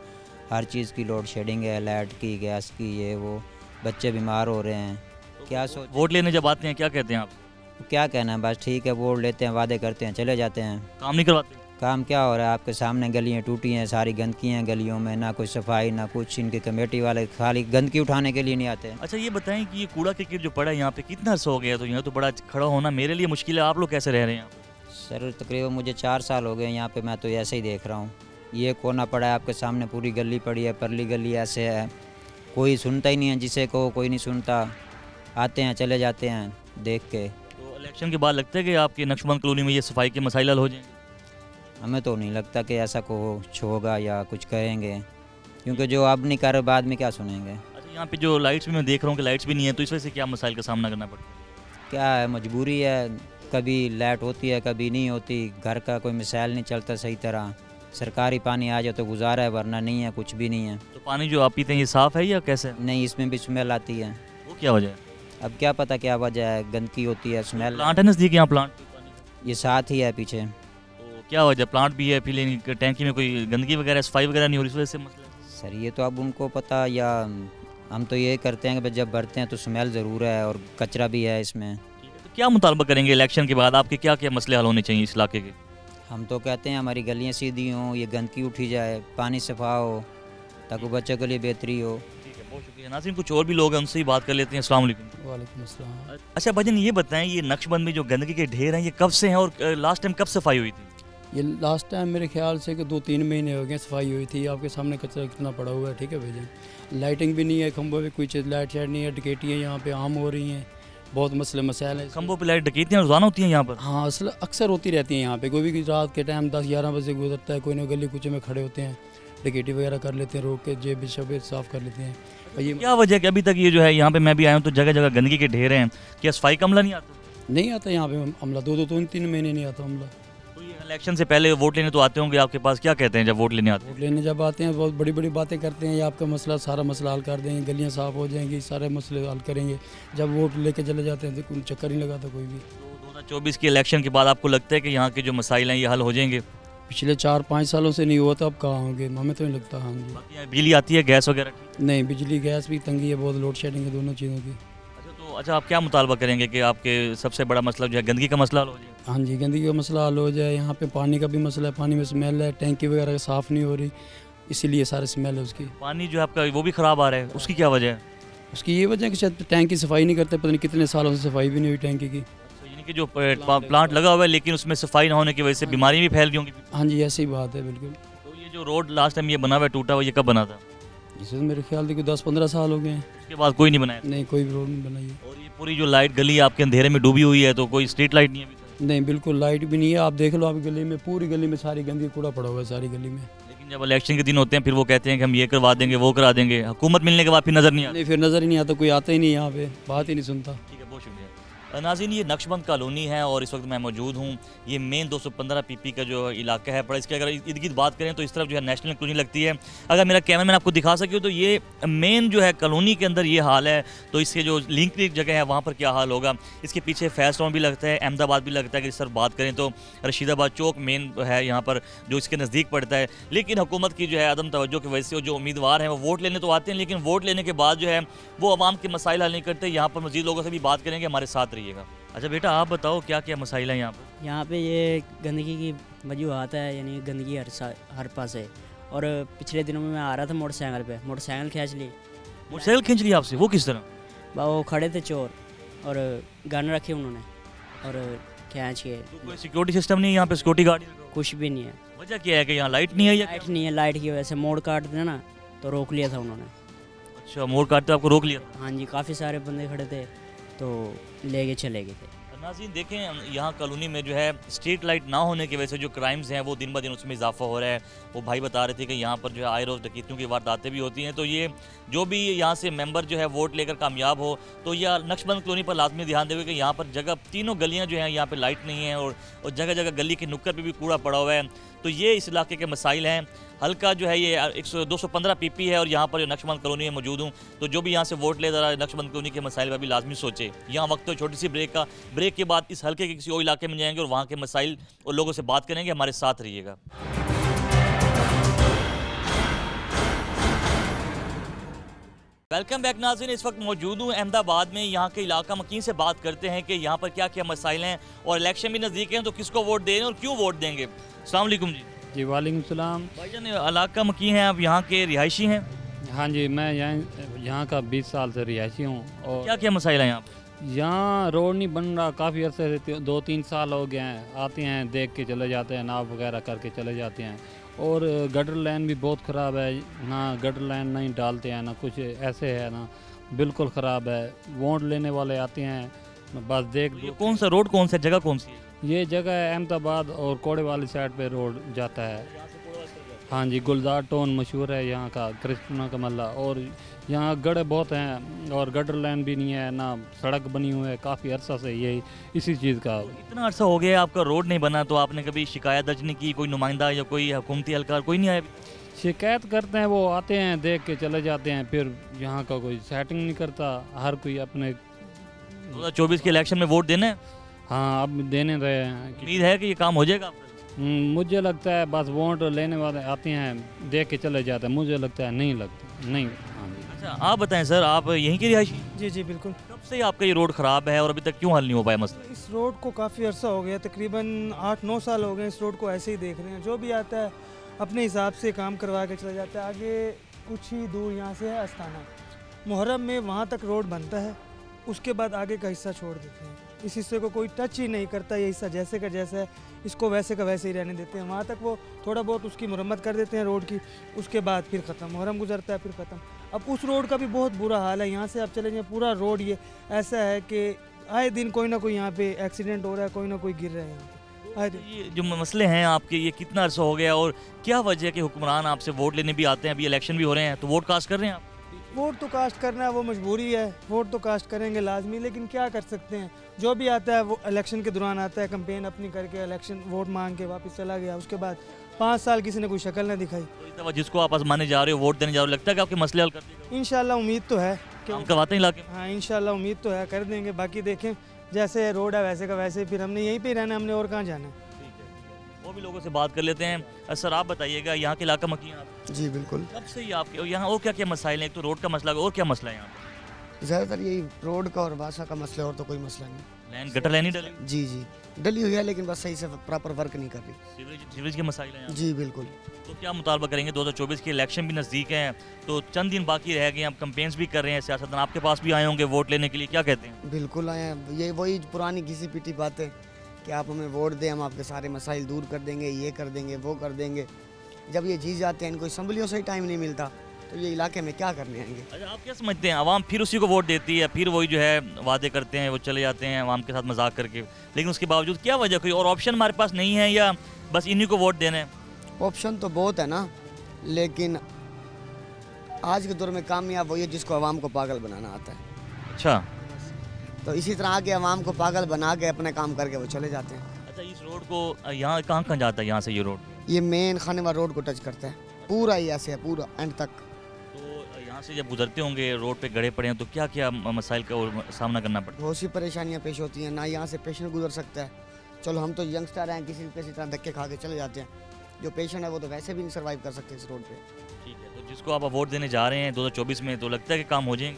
S10: हर चीज़ की लोड शेडिंग है, लाइट की, गैस की, ये वो, बच्चे बीमार हो रहे हैं। क्या सोच
S1: वोट लेने जब आते हैं क्या कहते हैं आप?
S10: क्या कहना है, बस ठीक है, वोट लेते हैं, वादे करते हैं, चले जाते हैं।
S1: काम नहीं करवाते?
S10: काम क्या हो रहा है, आपके सामने गलियाँ टूटी हैं, सारी गंदगी हैं गलियों में, ना कोई सफाई ना कुछ। इनके कमेटी वाले खाली गंदगी उठाने के लिए नहीं आते।
S1: अच्छा ये बताएं कि ये कूड़ा क्रिकेट जो पड़ा है यहाँ पे कितना अर्सा हो गया? तो यहाँ तो बड़ा खड़ा होना मेरे लिए मुश्किल है, आप लोग कैसे रह रहे हैं यहाँ पे?
S10: सर तकरीबन मुझे 4 साल हो गए यहाँ पे, मैं तो ऐसे ही देख रहा हूँ। ये कोना पड़ा है आपके सामने, पूरी गली पड़ी है, परली गली ऐसे है, कोई सुनता ही नहीं है, जिसे को कोई नहीं सुनता, आते हैं चले जाते हैं देख के।
S1: तो इलेक्शन के बाद लगता है कि आपके नक्शबंद कॉलोनी में ये सफाई के मसाइल हल हो जाएंगे?
S10: हमें तो नहीं लगता कि ऐसा कुछ होगा या कुछ करेंगे, क्योंकि जो अब नहीं कर रहे बाद में क्या सुनेंगे।
S1: अच्छा यहाँ पे जो लाइट्स भी मैं देख रहा हूँ कि लाइट्स भी नहीं है, तो इस वजह से क्या मसाइल का सामना करना पड़ता है?
S10: क्या है, मजबूरी है, कभी लाइट होती है कभी नहीं होती, घर का कोई मिसाइल नहीं चलता सही तरह, सरकारी पानी आ जाए तो गुजारा है, वरना नहीं है, कुछ भी नहीं है।
S1: तो पानी जो आप पीते हैं ये साफ़ है या कैसे?
S10: नहीं, इसमें भी स्मेल आती है।
S1: वो क्या वजह है?
S10: अब क्या पता क्या वजह है, गंदगी होती है, स्मेल।
S1: प्लांट है नज़दीक यहाँ प्लांट?
S10: ये साथ ही है पीछे।
S1: तो क्या वजह, प्लांट भी है, फिर टैंकी में कोई गंदगी वगैरह सफाई वगैरह नहीं हो रही, इस वजह से मसला है?
S10: सर ये तो अब उनको पता, या हम तो ये करते हैं कि जब भरते हैं तो स्मेल ज़रूर है और कचरा भी है इसमें।
S1: तो क्या मुतालबा करेंगे इलेक्शन के बाद, आपके क्या क्या मसले हल होने चाहिए इस इलाके के?
S10: हम तो कहते हैं हमारी गलियाँ सीधी हों, ये गंदगी उठी जाए, पानी सफा हो, ताकि बच्चों के लिए बेहतरी हो।
S1: ठीक है, बहुत शुक्रिया। नाज़रीन कुछ और भी लोग हैं, उनसे ही बात कर लेते हैं। अस्सलाम वालेकुम।
S11: वालेकुम अस्सलाम।
S1: अच्छा भजन ये बताएं, ये नक्शबंद में जो गंदगी के ढेर हैं ये कब से हैं और लास्ट टाइम कब सफाई हुई थी?
S11: ये लास्ट टाइम मेरे ख्याल से कि 2-3 महीने हो गए सफाई हुई थी। आपके सामने कचरा कितना पड़ा हुआ है, ठीक है भैया। लाइटिंग भी नहीं है, खंभों पे कोई चीज़ लाइट शाइट नहीं है, डकैतियाँ यहाँ पे आम हो रही हैं, बहुत मसले मसाइल हैं।
S1: खंभों पे लाइट डकैतियाँ रोज़ाना होती हैं यहाँ पर?
S11: हाँ असल अक्सर होती रहती हैं यहाँ पे। कोई भी रात के टाइम 10-11 बजे गुजरता है, कोई ना गली कुचे में खड़े होते हैं, डकैती वगैरह कर लेते हैं, रोक के जेब शब साफ़ कर लेते हैं। ये
S1: क्या वजह है कि अभी तक ये जो है यहाँ पे मैं भी आया हूँ तो जगह जगह गंदगी के ढेर हैं, क्या सफाई का अमला नहीं आता?
S11: नहीं आता यहाँ पे अमला, 2-3 महीने नहीं आता अमला।
S1: तो ये इलेक्शन से पहले वोट लेने तो आते होंगे आपके पास, क्या कहते हैं जब वोट लेने आते हैं?
S11: वोट लेने जब आते हैं बहुत बड़ी बड़ी बातें करते हैं, ये आपका मसला सारा मसला हल कर देंगे, गलियां साफ़ हो जाएंगी, सारे मसले हल करेंगे। जब वोट लेके चले जाते हैं तो कोई चक्कर नहीं लगाता कोई भी।
S1: 2024 के इलेक्शन के बाद आपको लगता है कि यहाँ के जो मसाइल हैं ये हल हो जाएंगे?
S11: पिछले 4-5 सालों से नहीं हुआ तो अब कहाँ होंगे, हमें तो नहीं लगता। हाँ जी।
S1: यहाँ बिजली आती है, गैस वगैरह?
S11: नहीं, बिजली गैस भी तंगी है, बहुत लोड शेडिंग है दोनों चीज़ों की।
S1: अच्छा आप क्या मुतालबा करेंगे कि आपके सबसे बड़ा मसला जो है गंदगी का मसला हल हो जाए?
S11: हाँ जी, गंदगी का मसला हल हो जाए। यहाँ पे पानी का भी मसला है, पानी में स्मेल है, टैंकी वगैरह साफ़ नहीं हो रही, इसीलिए सारे स्मेल है उसकी।
S1: पानी जो है आपका वो भी ख़राब आ रहा है, उसकी क्या वजह है?
S11: उसकी ये वजह है कि शायद टैंक की सफाई नहीं करते, पता नहीं कितने सालों से सफाई भी नहीं हुई टैंकी की।
S1: यानी कि जो प्लांट लगा हुआ है लेकिन उसमें सफाई ना होने की वजह से बीमारी भी फैल गई होंगी?
S11: हाँ जी ऐसी बात है बिल्कुल।
S1: तो ये जो रोड लास्ट टाइम ये बना हुआ है टूटा हुआ, ये कब बना था?
S11: जिसमें मेरे ख्याल से 10-15 साल हो गए हैं।
S1: उसके बाद कोई नहीं बनाया?
S11: नहीं, कोई भी रोड नहीं बनाई है।
S1: और ये पूरी जो लाइट गली आपके अंधेरे में डूबी हुई है, तो कोई स्ट्रीट लाइट नहीं है अभी तक?
S11: नहीं, बिल्कुल लाइट भी नहीं है। आप देख लो, आप गली में, पूरी गली में सारी गंदगी कूड़ा पड़ा हुआ है सारी गली में।
S1: लेकिन जब इलेक्शन के दिन होते हैं फिर वो कहते हैं कि हम ये करवा देंगे वो करा देंगे, हुकूमत मिलने के बाद फिर नज़र नहीं आता?
S11: नहीं, फिर नज़र ही नहीं आता, कोई आता ही नहीं यहाँ पे, बात ही नहीं सुनता।
S1: ठीक है, बहुत शुक्रिया। नाज़रीन ये नक्शबंद कॉलोनी है और इस वक्त मैं मौजूद हूँ। ये मेन 215 PP का जो इलाका है पर इसके अगर इर्द गिर्द बात करें तो इस तरफ जो है नेशनल कॉलोनी लगती है। अगर मेरा कैमरा मैन आपको दिखा सके तो ये मेन जो है कॉलोनी के अंदर ये हाल है, तो इसके जो लिंक जगह है वहाँ पर क्या हाल होगा। इसके पीछे फैज़ टाउन भी लगता है, अहमदाबाद भी लगता है। कि इस तरफ बात करें तो रशीदाबाद चौक मेन है यहाँ पर जो इसके नज़दीक पड़ता है। लेकिन हुकूमत की जो है अदम तवज्जो की वजह से जो उम्मीदवार हैं वो वोट लेने तो आते हैं, लेकिन वोट लेने के बाद जो है वो आवाम के मसाइल हल नहीं करते। यहाँ पर मज़ीद लोगों से भी बात करेंगे, हमारे साथ रहिएगा। अच्छा बेटा आप बताओ क्या क्या मसाइल है यहाँ पर?
S12: यहाँ पे ये गंदगी की वजूहत है, यानी गंदगी हर पास है। और पिछले दिनों में मैं आ रहा था मोटरसाइकिल पे, मोटरसाइकिल खींच ली।
S1: मोटरसाइकिल खींच ली आपसे? वो किस तरह?
S12: वो खड़े थे चोर और गन रखे उन्होंने और खींच के।
S1: तो कोई सिक्योरिटी सिस्टम नहीं है यहाँ पे? सिक्योरिटी गार्ड
S12: कुछ भी नहीं है।
S1: वजह क्या है कि यहाँ लाइट नहीं है?
S12: लाइट नहीं है, लाइट की वजह से मोड़ काट देना ना तो रोक लिया था उन्होंने।
S1: अच्छा, मोड़ काटते आपको रोक लिया?
S12: हाँ जी, काफ़ी सारे बंदे खड़े थे तो लेके चले गए थे।
S1: नाज़रीन देखें यहाँ कॉलोनी में जो है स्ट्रीट लाइट ना होने की वजह से जो क्राइम्स हैं वो दिन ब दिन उसमें इजाफा हो रहा है। वो भाई बता रहे थे कि यहाँ पर जो है आए रोज़ डकैतियों की वारदातें भी होती हैं। तो ये जो भी यहाँ से मेंबर जो है वोट लेकर कामयाब हो तो यह नक्शबंद कॉलोनी पर लाजमी ध्यान देवे कि यहाँ पर जगह तीनों गलियाँ जो हैं यहाँ पर लाइट नहीं है और जगह जगह गली के नुक्कड़ पर भी कूड़ा पड़ा हुआ है। तो ये इस इलाके के मसाइल हैं। हल्का जो है ये 215 PP है और यहाँ पर जो नक्शबंद कॉलोनी में मौजूद हूँ। तो जो भी यहाँ से वोट ले ज़रा नक्शबंद कॉलोनी के मसाइल पर भी लाजमी सोचे। यहाँ वक्त तो छोटी सी ब्रेक का, ब्रेक के बाद इस हल्के के किसी और इलाके में जाएंगे और वहाँ के मसाइल और लोगों से बात करेंगे। हमारे साथ रहिएगा। वेलकम बैक नाज़रीन, इस वक्त मौजूद हूँ अहमदाबाद में। यहाँ के इलाका मकीन से बात करते हैं कि यहाँ पर क्या क्या मसाइल हैं और इलेक्शन भी नज़दीक हैं तो किसको वोट दे रहे हैं और क्यों वोट देंगे। अस्सलाम वालेकुम जी।
S7: जी वालेकुम सलाम।
S1: भाईजान इलाका मकीन है, आप यहाँ के रिहायशी हैं?
S7: हाँ जी, मैं यहाँ का 20 साल से रिहायशी हूँ। और
S1: क्या क्या मसाइल हैं यहाँ पर?
S7: यहाँ रोड नहीं बन रहा, काफ़ी अर्से से 2-3 साल हो गए हैं। आते हैं, देख के चले जाते हैं, नाव वगैरह करके चले जाते हैं। और गटर लाइन भी बहुत ख़राब है, ना गटर लाइन नहीं डालते हैं, ना कुछ ऐसे है, ना बिल्कुल ख़राब है। वोट लेने वाले आते हैं बस देख।
S1: ये कौन सा रोड, कौन सा जगह, कौन सी है?
S7: ये जगह है अहमदाबाद और कोड़े वाली साइड पे रोड जाता है। हाँ जी, गुलजार टोन मशहूर है यहाँ का, कृष्णा का मल्ला। और यहाँ गड्ढे बहुत हैं और गटर लाइन भी नहीं है, ना सड़क बनी हुई है। काफ़ी अरसा से यही इसी चीज़ का।
S1: इतना अरसा हो गया आपका रोड नहीं बना, तो आपने कभी शिकायत दर्ज नहीं की? कोई नुमाइंदा या कोई हुकूमती एहलकार कोई नहीं आया?
S7: शिकायत करते हैं, वो आते हैं, देख के चले जाते हैं, फिर यहाँ का कोई सेटिंग नहीं करता। हर कोई अपने
S1: 2024 के इलेक्शन में वोट देना है?
S7: हाँ, अब देने रहे हैं।
S1: उम्मीद है कि ये काम हो जाएगा?
S7: मुझे लगता है बस वोट लेने वाले आते हैं, देख के चले जाते हैं। मुझे लगता है नहीं लगता, नहीं। हाँ जी।
S1: अच्छा, आप बताएं सर, आप यहीं के रिहायशी?
S13: जी जी बिल्कुल।
S1: कब से आपका ये रोड ख़राब है और अभी तक क्यों हल नहीं हो पाया मसला?
S13: इस रोड को काफ़ी अरसा हो गया, तकरीबन 8-9 साल हो गए इस रोड को ऐसे ही देख रहे हैं। जो भी आता है अपने हिसाब से काम करवा के चला जाता है। आगे कुछ ही दूर यहाँ से है अस्थाना, मुहर्रम में वहाँ तक रोड बनता है, उसके बाद आगे का हिस्सा छोड़ देते हैं। इस हिस्से को कोई टच ही नहीं करता, ये हिस्सा जैसे का जैसा है, इसको वैसे का वैसे ही रहने देते हैं। वहाँ तक वो थोड़ा बहुत उसकी मुरम्मत कर देते हैं रोड की, उसके बाद फिर ख़त्म। मुहर्रम गुजरता है, फिर ख़त्म। अब उस रोड का भी बहुत बुरा हाल है। यहाँ से आप चले जाएँ, पूरा रोड ये ऐसा है कि आए दिन कोई ना कोई यहाँ पे एक्सीडेंट हो रहा है, कोई ना कोई गिर रहा है यहाँ पे आए दिन।
S1: ये जो मसले हैं आपके, ये कितना अर्सा हो गया और क्या वजह है कि हुक्मरान आपसे वोट लेने भी आते हैं? अभी इलेक्शन भी हो रहे हैं तो वोट कास्ट कर रहे हैं आप?
S13: वोट तो कास्ट करना है, वो मजबूरी है। वोट तो कास्ट करेंगे लाजमी, लेकिन क्या कर सकते हैं। जो भी आता है वो इलेक्शन के दौरान आता है, कैंपेन अपनी करके इलेक्शन वोट मांग के वापस चला गया। उसके बाद 5 साल किसी ने कोई शक्ल ना दिखाई।
S1: तो जिसको आप आजमाने जा रहे हो, वोट देने जा रहे हो, लगता है कि आपके मसले हल कर देगा?
S13: इंशाल्लाह उम्मीद तो है।
S1: काम करवाते हैं इलाके में?
S13: हाँ इंशाल्लाह उम्मीद तो है, कर देंगे। बाकी देखें जैसे रोड है वैसे का वैसे, फिर हमने यहीं पे ही रहना, हमने और कहाँ जाना है।
S1: वो भी लोगों से बात कर लेते हैं। सर आप बताइएगा, यहाँ के इलाका मकीन आप?
S14: जी बिल्कुल।
S1: कब से ही आपके यहाँ और क्या क्या मसाइल हैं? एक तो रोड का मसला, और क्या मसला है यहाँ पर?
S14: ज़्यादातर यही रोड का और बासा का मसला, और तो कोई मसला नहीं।
S1: लाइन गटर लाइन ही डली?
S14: जी जी डली हुई है, लेकिन बस सही से प्रॉपर वर्क नहीं कर रही।
S1: सीवरेज के मसाइल हैं?
S14: जी बिल्कुल।
S1: तो क्या मुतालबा करेंगे? 2024 के इलेक्शन भी नज़दीक हैं, तो चंद दिन बाकी रह गए, आप कैंपेन्स भी कर रहे हैं, सियासतदान आपके पास भी आए होंगे वोट लेने के लिए, क्या कहते हैं?
S14: बिल्कुल आए हैं, ये वही पुरानी घिसी पिटी बातें कि आप हमें वोट दें, हम आपके सारे मसाइल दूर कर देंगे, ये कर देंगे, वो कर देंगे। जब ये जीत जाते हैं, इनको असम्बलियों से ही टाइम नहीं मिलता, तो ये इलाके में क्या करने आएंगे?
S1: अच्छा, आप क्या समझते हैं, आवाम फिर उसी को वोट देती है, फिर वही जो है वादे करते हैं, वो चले जाते हैं आवाम के साथ मजाक करके, लेकिन उसके बावजूद क्या वजह, कोई और ऑप्शन हमारे पास नहीं है या बस इन्हीं को वोट देना है?
S14: ऑप्शन तो बहुत है ना, लेकिन आज के दौर में कामयाब वही है जिसको आवाम को पागल बनाना आता है।
S1: अच्छा,
S14: तो इसी तरह आके आवाम को पागल बना के अपने काम करके वो चले जाते हैं।
S1: अच्छा, इस रोड को यहाँ कहाँ कहाँ जाता है? यहाँ से ये रोड,
S14: ये मेन खानेवाल रोड को टच करता है, पूरा ही ऐसे है, पूरा एंड तक।
S1: तो यहाँ से जब गुजरते होंगे, रोड पे गड़े पड़े हैं, तो क्या क्या मसाइल का सामना करना पड़ता है?
S14: बहुत सी परेशानियाँ पेश होती हैं, ना यहाँ से पेशेंट गुजर सकता है। चलो हम तो यंगस्टर हैं, किसी तरह धक्के खा के चले जाते हैं। जो पेशेंट है वो तो वैसे भी नहीं सर्वाइव कर सकते इस रोड पे।
S1: ठीक है, तो जिसको आप वोट देने जा रहे हैं 2024 में, तो लगता है कि काम हो जाएंगे?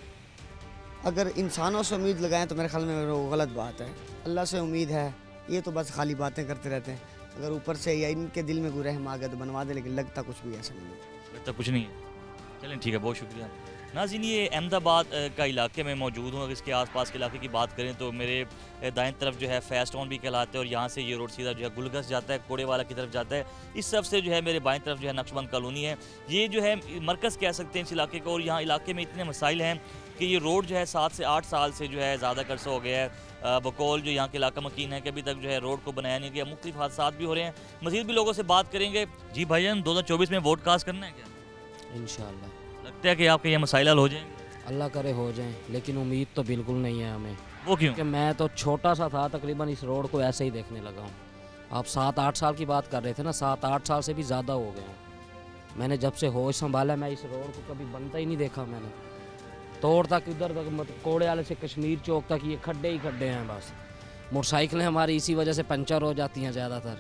S14: अगर इंसानों से उम्मीद लगाएं तो मेरे ख्याल में वो गलत बात है। अल्लाह से उम्मीद है, ये तो बस खाली बातें करते रहते हैं। अगर ऊपर से या इनके दिल में कोई रहम आ गया तो बनवा दे, लेकिन लगता कुछ भी ऐसा नहीं है।
S1: लगता कुछ नहीं है। चलें ठीक है, बहुत शुक्रिया। नाज़रीन, ये अहमदाबाद का इलाके में मौजूद हूँ। अगर इसके आसपास के इलाके की बात करें तो मेरे दाएं तरफ जो है फैस्ट टाउन भी कहलाता है, और यहाँ से ये रोड सीधा जो है गुलगस जाता है, कोड़े वाला की तरफ जाता है। इस तरफ से जो है मेरे बाएं तरफ जो है नक्शबंद कॉलोनी है, ये जो है मरकज़ कह सकते हैं इस इलाके का। और यहाँ इलाके में इतने मसाइल हैं कि ये रोड जो है 7 से 8 साल से जो है ज़्यादा कर्सा हो गया है। बकौल जो यहाँ के इलाका मकीन है कि अभी तक जो है रोड को बनाया नहीं गया, मुख्तलिफ हादसात भी हो रहे हैं। मज़ीद भी लोगों से बात करेंगे। जी भाईजान, 2024 में वोट कास्ट करना है क्या?
S15: इंशाल्लाह।
S1: लगता है कि आपके ये मसाइल हल हो जाएंगे?
S15: अल्लाह करे हो जाएं, लेकिन उम्मीद तो बिल्कुल नहीं है हमें।
S1: वो क्यों?
S15: कि मैं तो छोटा सा था, तकरीबन इस रोड को ऐसे ही देखने लगा हूँ। आप 7-8 साल की बात कर रहे थे ना, 7-8 साल से भी ज़्यादा हो गए हैं। मैंने जब से होश संभाला, मैं इस रोड को कभी बनता ही नहीं देखा मैंने। तोड़ तक उधर तक, मतलब कोड़े वाले से कश्मीर चौक तक ये खड्डे ही खड्डे हैं बस। मोटरसाइकिलें हमारी इसी वजह से पंचर हो जाती हैं ज़्यादातर।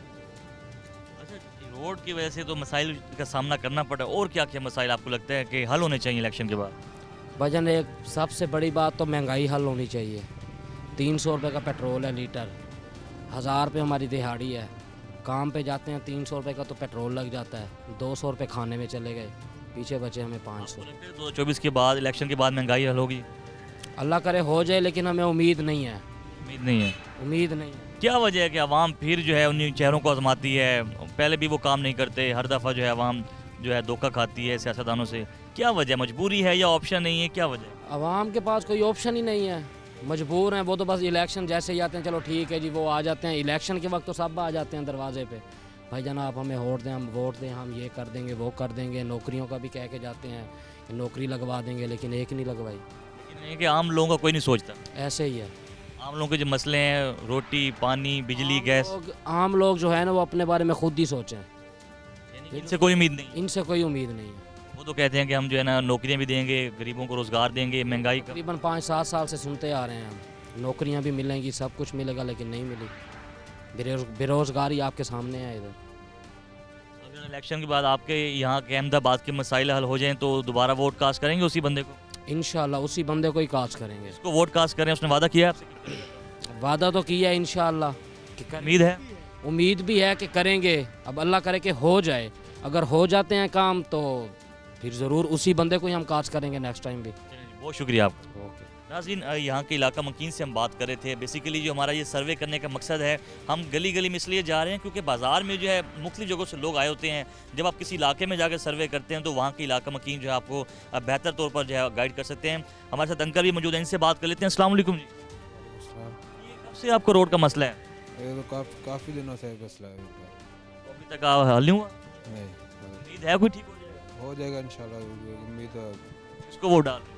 S1: अच्छा, रोड की वजह से तो मसाइल का सामना करना पड़ा, और क्या क्या मसाइल आपको लगता है कि हल होने चाहिए इलेक्शन के बाद?
S15: भजन एक सबसे बड़ी बात तो महंगाई हल होनी चाहिए। 300 रुपये का पेट्रोल है लीटर, 1000 रुपये हमारी दिहाड़ी है, काम पे जाते हैं 300 रुपये का तो पेट्रोल लग जाता है, 200 रुपये खाने में चले गए, पीछे बचे हमें 500।
S1: 2024 के बाद, इलेक्शन के बाद महंगाई हल होगी?
S15: अल्लाह करे हो जाए, लेकिन हमें उम्मीद नहीं है।
S1: उम्मीद नहीं है?
S15: उम्मीद नहीं है।
S1: क्या वजह है कि अवाम फिर जो है उन्हीं चेहरों को आजमाती है? पहले भी वो काम नहीं करते, हर दफ़ा जो है अवाम जो है धोखा खाती है सियासतदानों से। क्या वजह, मजबूरी है या ऑप्शन नहीं है, क्या वजह?
S15: अवाम के पास कोई ऑप्शन ही नहीं है, मजबूर हैं वो तो। बस इलेक्शन जैसे ही आते हैं, चलो ठीक है जी वो आ जाते हैं, इलेक्शन के वक्त तो सब आ जाते हैं दरवाजे पे, भाई जान आप हमें वोट दें, हम वोट दें, हम ये कर देंगे वो कर देंगे। नौकरियों का भी कह के जाते हैं कि नौकरी लगवा देंगे, लेकिन एक नहीं लगवाई।
S1: लेकिन ये कि आम लोगों का कोई नहीं सोचता।
S15: ऐसे ही है।
S1: आम लोगों के जो मसले हैं, रोटी पानी बिजली गैस,
S15: आम लोग जो है ना वो अपने बारे में खुद ही सोचें,
S1: इनसे कोई उम्मीद नहीं?
S15: इनसे कोई उम्मीद नहीं है।
S1: वो तो कहते हैं कि हम जो है ना नौकरियां भी देंगे, गरीबों को रोज़गार देंगे, महंगाई का
S15: तकरीबन 5-7 साल से सुनते आ रहे हैं हम, नौकरियां भी मिलेंगी, सब कुछ मिलेगा, लेकिन नहीं मिली। बेरोज़गारी आपके सामने है इधर।
S1: अगर इलेक्शन के बाद आपके यहाँ के अहमदाबाद के मसाइल हल हो जाएं तो दोबारा वोट कास्ट करेंगे उसी बंदे को?
S15: इंशाल्लाह उसी बंदे को ही कास्ट करेंगे।
S1: उसको वोट कास्ट करें, उसने वादा किया आपसे?
S15: वादा तो किया है इंशाल्लाह।
S1: उम्मीद है?
S15: उम्मीद भी है कि करेंगे। अब अल्लाह करे कि हो जाए, अगर हो जाते हैं काम तो फिर ज़रूर उसी बंदे को ही हम कास्ट करेंगे नेक्स्ट टाइम भी।
S1: बहुत शुक्रिया आपका। नाज़रीन, यहाँ के इलाका मकीन से हम बात कर रहे थे। बेसिकली जो हमारा ये सर्वे करने का मकसद है, हम गली गली में इसलिए जा रहे हैं क्योंकि बाज़ार में जो है मुख्तलिफ जगहों से लोग आए होते हैं। जब आप किसी इलाके में जाकर सर्वे करते हैं तो वहाँ के इलाका मकीन जो है आपको बेहतर तौर पर जो है गाइड कर सकते हैं। हमारे साथ अंकल भी मौजूद हैं, इनसे बात कर लेते हैं। अस्सलाम वालेकुम जी। कब से आपको रोड का मसला है?
S5: ये तो काफ़ी दिनों से मसला है।
S1: अभी तक हल नहीं हुआ?
S5: नहीं।
S1: उम्मीद है कोई ठीक
S5: हो जाएगा इंशाल्लाह, उम्मीद है।
S1: इसको वोट डाल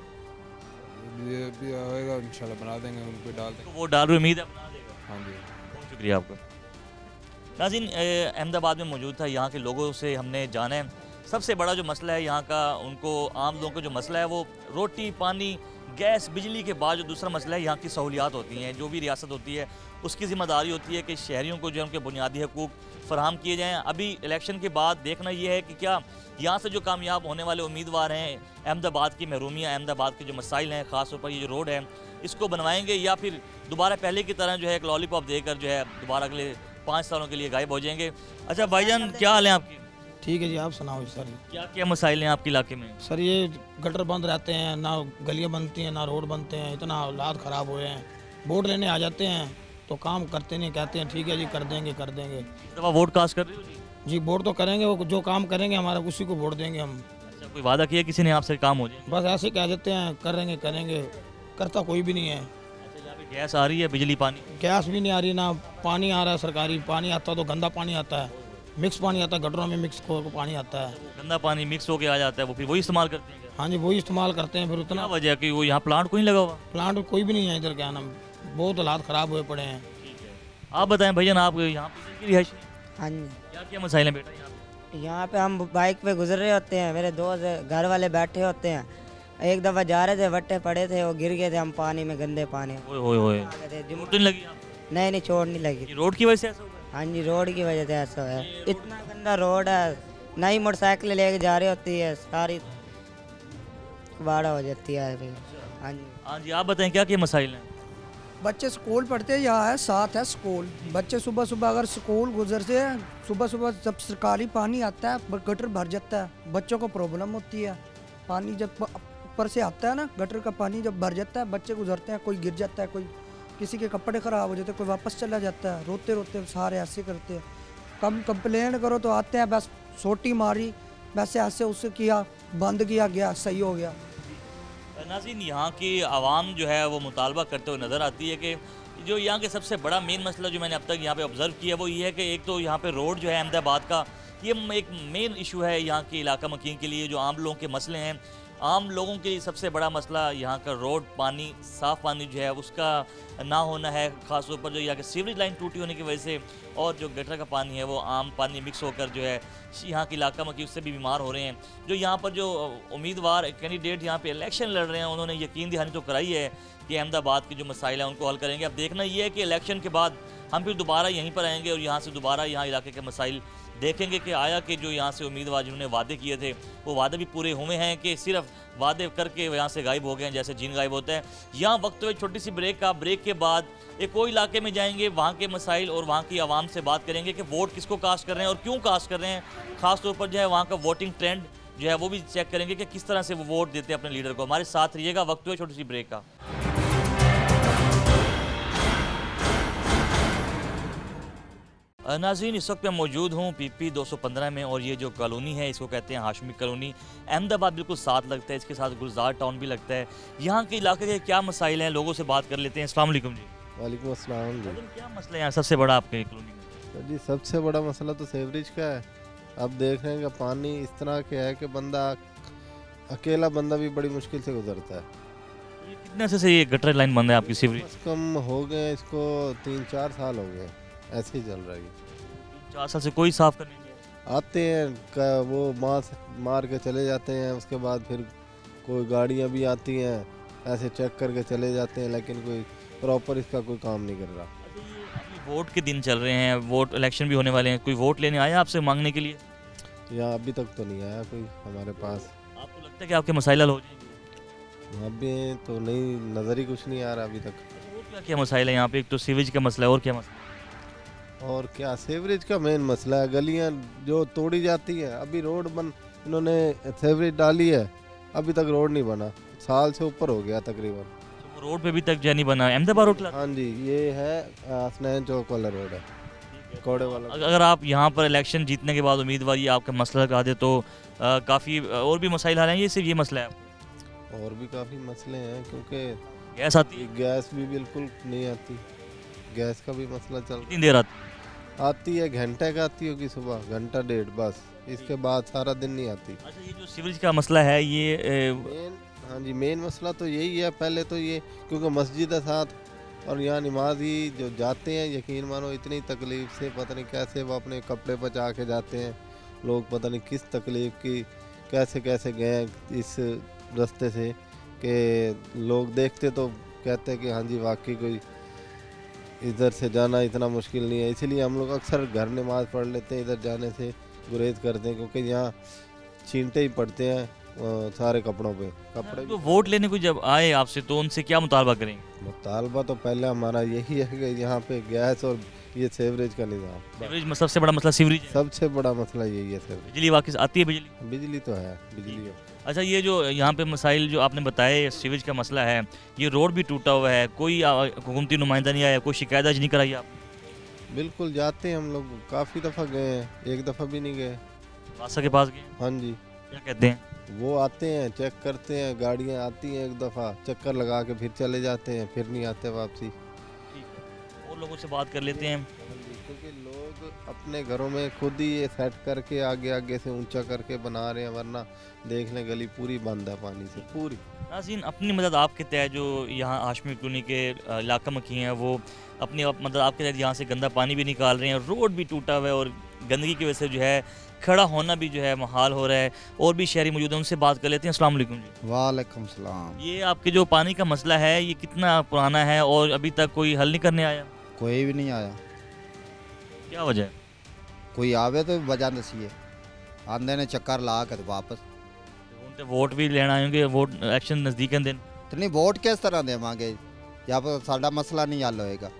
S5: ये भी आएगा इंशाल्लाह, बना देंगे, उन पे डाल देंगे।
S1: वो डाल रही उम्मीद है बना देगा।
S5: हाँ जी,
S1: बहुत शुक्रिया आपका। नाज़रीन, अहमदाबाद में मौजूद था, यहाँ के लोगों से हमने जाना है सबसे बड़ा जो मसला है यहाँ का, उनको आम लोगों का जो मसला है वो रोटी पानी गैस बिजली के बाद जो दूसरा मसला है यहाँ की सहूलियात होती हैं। जो भी रियासत होती है उसकी ज़िम्मेदारी होती है कि शहरियों को जो है उनके बुनियादी हकूक़ फ़राहम किए जाएँ। अभी इलेक्शन के बाद देखना ये है कि क्या यहाँ से जो कामयाब होने वाले उम्मीदवार हैं, अहमदाबाद की महरूमियाँ, अहमदाबाद के जो मसाइल हैं, ख़ास तौर पर ये जो रोड है इसको बनवाएंगे, या फिर दोबारा पहले की तरह जो है एक लॉलीपॉप देकर जो है दोबारा अगले 5 सालों के लिए गायब हो जाएंगे। अच्छा भाईजान, क्या हाल है आपकी?
S16: ठीक है जी, आप सुनाओ सर।
S1: क्या क्या मसाइल हैं आपके इलाके में?
S16: सर ये गटर बंद रहते हैं, ना गलियाँ बनती हैं ना रोड बनते हैं, इतना हालात ख़राब हुए हैं। वोट लेने आ जाते हैं तो काम करते नहीं, कहते हैं ठीक है जी कर देंगे कर देंगे।
S1: तो वोट कास्ट कर रहे हो जी?
S16: जी वोट तो करेंगे, वो जो काम करेंगे हमारा उसी को वोट देंगे हम।
S1: अच्छा, कोई वादा किया किसी ने आपसे काम हो जाए?
S16: बस ऐसे ही कह देते हैं करेंगे करेंगे, करता कोई भी नहीं है।
S1: अच्छा, जहाँ पे गैस आ रही है, बिजली पानी?
S16: गैस भी नहीं आ रही, ना पानी आ रहा है सरकारी। पानी आता तो गंदा पानी आता है, मिक्स पानी आता है, गटरों में मिक्स पानी आता है।
S1: गंदा पानी मिक्स होके आ जाता है, वो फिर वही इस्तेमाल करते हैं?
S16: हाँ जी वही इस्तेमाल करते हैं। फिर उतना
S1: वजह कि वो यहाँ प्लांट कोई नहीं लगा हुआ?
S16: प्लांट कोई भी नहीं है इधर, क्या नाम, बहुत हालात ख़राब हुए पड़े हैं।
S1: आप बताएं भैया, आप यहाँ पे रिहायशी?
S17: हाँ जी।
S1: क्या क्या मसाइल हैं बेटा
S17: यहाँ पे? हम बाइक पे गुजर रहे होते हैं, मेरे दोस्त घर वाले बैठे होते हैं, एक दफ़ा जा रहे थे, वट्टे पड़े थे, वो गिर गए थे हम पानी में, गंदे पानी।
S1: चोट नहीं लगी?
S17: नहीं चोट नहीं लगी।
S1: रोड की वजह से ऐसा हुआ?
S17: हाँ जी रोड की वजह से ऐसा है। इतना गंदा रोड है, नई मोटरसाइकिल लेके जा रही होती है, सारी कबाड़ा हो जाती है। हाँ जी।
S1: हाँ जी, आप बताएं क्या क्या मसाइल हैं?
S18: बच्चे स्कूल पढ़ते हैं, यहाँ है साथ है स्कूल। बच्चे सुबह सुबह अगर स्कूल गुजरते हैं, सुबह सुबह जब सरकारी पानी आता है गटर भर जाता है, बच्चों को प्रॉब्लम होती है। पानी जब ऊपर से आता है ना, गटर का पानी जब भर जाता है, बच्चे गुजरते हैं, कोई गिर जाता है, कोई किसी के कपड़े ख़राब हो जाते हैं, कोई वापस चला जाता है, रोते रोते सारे ऐसे करते हैं। कम कंप्लेन करो तो आते हैं, बस सोटी मारी, वैसे ऐसे उससे किया, बंद किया गया, सही हो गया।
S1: नाज़रीन, यहाँ की आवाम जो है वो मुतालबा करते हुए नज़र आती है कि जो यहाँ के सबसे बड़ा मेन मसला जो मैंने अब तक यहाँ पे ऑब्ज़र्व किया वो ये है कि एक तो यहाँ पे रोड जो है अहमदाबाद का, ये एक मेन इशू है यहाँ के इलाका मकीन के लिए। जो आम लोगों के मसले हैं, आम लोगों के लिए सबसे बड़ा मसला यहाँ का रोड, पानी, साफ़ पानी जो है उसका ना होना है, ख़ास तौर पर जो यहाँ की सीवरेज लाइन टूटी होने की वजह से, और जो गटर का पानी है वो आम पानी मिक्स होकर जो है यहाँ के इलाका में उससे भी बीमार हो रहे हैं। जो यहाँ पर जो उम्मीदवार कैंडिडेट यहाँ पे इलेक्शन लड़ रहे हैं, उन्होंने यकीन दहानी तो कराई है कि अहमदाबाद के जो मसाइल हैं उनको हल करेंगे। अब देखना ये है कि इलेक्शन के बाद हम फिर दोबारा यहीं पर आएंगे और यहाँ से दोबारा यहाँ इलाके के मसाइल देखेंगे कि आया कि जो यहाँ से उम्मीदवार जिन्होंने वादे किए थे वो वादे भी पूरे हुए हैं कि सिर्फ वादे करके यहाँ से गायब हो गए हैं, जैसे जिन गायब होता है। यहाँ वक्त हुए छोटी सी ब्रेक का। ब्रेक के बाद एक कोई इलाके में जाएंगे, वहाँ के मसाइल और वहाँ की आवाम से बात करेंगे कि वोट किसको कास्ट कर रहे हैं और क्यों कास्ट कर रहे हैं। ख़ास तौर पर जो है वहाँ का वोटिंग ट्रेंड जो है वो भी चेक करेंगे कि किस तरह से वो वोट देते हैं अपने लीडर को। हमारे साथ रहिएगा, वक्त हुए छोटी सी ब्रेक का। नाज़रीन, इस वक्त मैं मौजूद हूँ PP 215 में और ये जो कॉलोनी है इसको कहते हैं हाशमी कॉलोनी। अहमदाबाद बिल्कुल साथ लगता है, इसके साथ गुलजार टाउन भी लगता है। यहाँ के इलाके के क्या मसाइल हैं, लोगों से बात कर लेते हैं। अस्सलाम वालेकुम जी।
S19: वालेकुम अस्सलाम जी।
S1: क्या मसला है यहाँ सबसे बड़ा आपके कॉलोनी में?
S19: जी सबसे बड़ा मसला तो सीवरेज का है। अब देख रहे हैं कि पानी इस तरह के है कि बंदा अकेला बंदा भी बड़ी मुश्किल से गुजरता है।
S1: कितने से ये गटर लाइन बंद है आपकी सीवरेज?
S19: कम हो गए इसको 3-4 साल हो गए, ऐसे ही चल रहा है।
S1: 4 साल से कोई साफ करने नहीं
S19: आते हैं वो मार के चले जाते हैं, उसके बाद फिर कोई गाड़ियाँ भी आती हैं ऐसे चेक करके चले जाते हैं, लेकिन कोई प्रॉपर इसका कोई काम नहीं कर रहा।
S1: वोट के दिन चल रहे हैं, वोट इलेक्शन भी होने वाले हैं, कोई वोट लेने आया आपसे मांगने के लिए?
S19: यहाँ अभी तक तो नहीं आया कोई हमारे पास।
S1: आपको लगता है कि आपके मसाइल हल हो जाएंगे?
S19: अभी तो नहीं, नज़र ही कुछ नहीं आ रहा अभी तक।
S1: क्या क्या मसाइल है यहाँ पे? एक तो सीवेज का मसला है, और क्या मसला?
S19: और क्या सीवरेज का मेन मसला है, गलियाँ जो तोड़ी जाती हैं। अभी रोड इन्होंने सीवरेज डाली है, अभी तक रोड नहीं बना, साल से ऊपर हो गया तकरीबन।
S1: तो रोड पे भी तक जो नहीं बना अहमदाबाद रोड?
S19: हाँ जी, ये है हसनैन चौक वाला रोड है, कोड़े वाला।
S1: अगर आप यहाँ पर इलेक्शन जीतने के बाद उम्मीदवार ये आपका मसला लगा दे तो काफ़ी और भी मसाइल हल हैं, ये सिर्फ ये मसला है?
S19: और भी काफ़ी मसले हैं, क्योंकि
S1: गैस आती है?
S19: गैस भी बिल्कुल नहीं आती, गैस का भी मसला चल।
S1: कितनी देर
S19: आती है? घंटे का आती होगी, सुबह घंटा डेढ़, बस। इसके बाद सारा दिन नहीं आती।
S1: अच्छा, ये जो सीवरेज का मसला है ये
S19: हाँ जी, मेन मसला तो यही है। पहले तो ये क्योंकि मस्जिद है साथ और यहाँ नमाजी जो जाते हैं, यकीन मानो इतनी तकलीफ़ से, पता नहीं कैसे वो अपने कपड़े बचा के जाते हैं लोग, पता नहीं किस तकलीफ़ की कैसे कैसे गए इस रास्ते से, कि लोग देखते तो कहते हैं कि हाँ जी वाकई कोई इधर से जाना इतना मुश्किल नहीं है। इसलिए हम लोग अक्सर घर नमाज पढ़ लेते हैं, इधर जाने से गुरेज करते हैं, क्योंकि यहाँ छींटे ही पड़ते हैं सारे कपड़ों पे। कपड़े
S1: तो वोट लेने को जब आए आपसे तो उनसे क्या मुतालबा करेंगे?
S19: मुतालबा तो पहले हमारा यही है कि यहाँ पे गैस और ये सीवरेज का निज़ाम।
S1: सीवरेज में सबसे बड़ा मसला सीवरेज है?
S19: सबसे बड़ा मसला यही है। सीवरेज।
S1: बिजली वाकई आती है?
S19: बिजली तो है, बिजली है।
S1: अच्छा, ये जो यहाँ पे मसाइल जो आपने बताए सीवरेज का मसला है, ये रोड भी टूटा हुआ है, कोई हुकूमती नुमाइंदा नहीं आया, कोई शिकायत दर्ज नहीं कराई आपने?
S19: बिल्कुल जाते हैं हम लोग, काफ़ी दफ़ा गए हैं, एक दफ़ा भी नहीं गए।
S1: बादशाह के पास गए?
S19: हाँ जी।
S1: क्या कहते हैं?
S19: वो आते हैं, चेक करते हैं, गाड़ियाँ आती हैं, एक दफ़ा चक्कर लगा के फिर चले जाते हैं, फिर नहीं आते वापसी।
S1: और लोगों से बात कर लेते हैं,
S19: क्योंकि लोग अपने घरों में खुद ही ये सेट करके आगे आगे से ऊंचा करके बना रहे हैं, वरना देख लें गली पूरी बंद है पानी से, पूरी।
S1: नाज़रीन, अपनी मदद आपके तहत जो यहाँ हाशमी कॉलोनी के इलाका में किए हैं, वो अपनी मदद आपके तहत यहाँ से गंदा पानी भी निकाल रहे हैं, रोड भी टूटा हुआ है और गंदगी की वजह से जो है खड़ा होना भी जो है मुहाल हो रहा है। और भी शहरी मौजूद हैं, उनसे बात कर लेते हैं। अस्सलाम वालेकुम जी।
S20: वालेकुम सलाम।
S1: ये आपके जो पानी का मसला है ये कितना पुराना है और अभी तक कोई हल नहीं करने आया?
S20: कोई भी नहीं आया।
S1: क्या वजह है?
S20: कोई आवे तो वजह दसिए, आंदे ने चक्कर ला के वापस।
S1: वोट भी लेना आएंगे, वोट इलेक्शन नज़दीक हैं दिन,
S20: तो नहीं वोट किस तरह देवांगे या पर साडा मसला नहीं हल होएगा?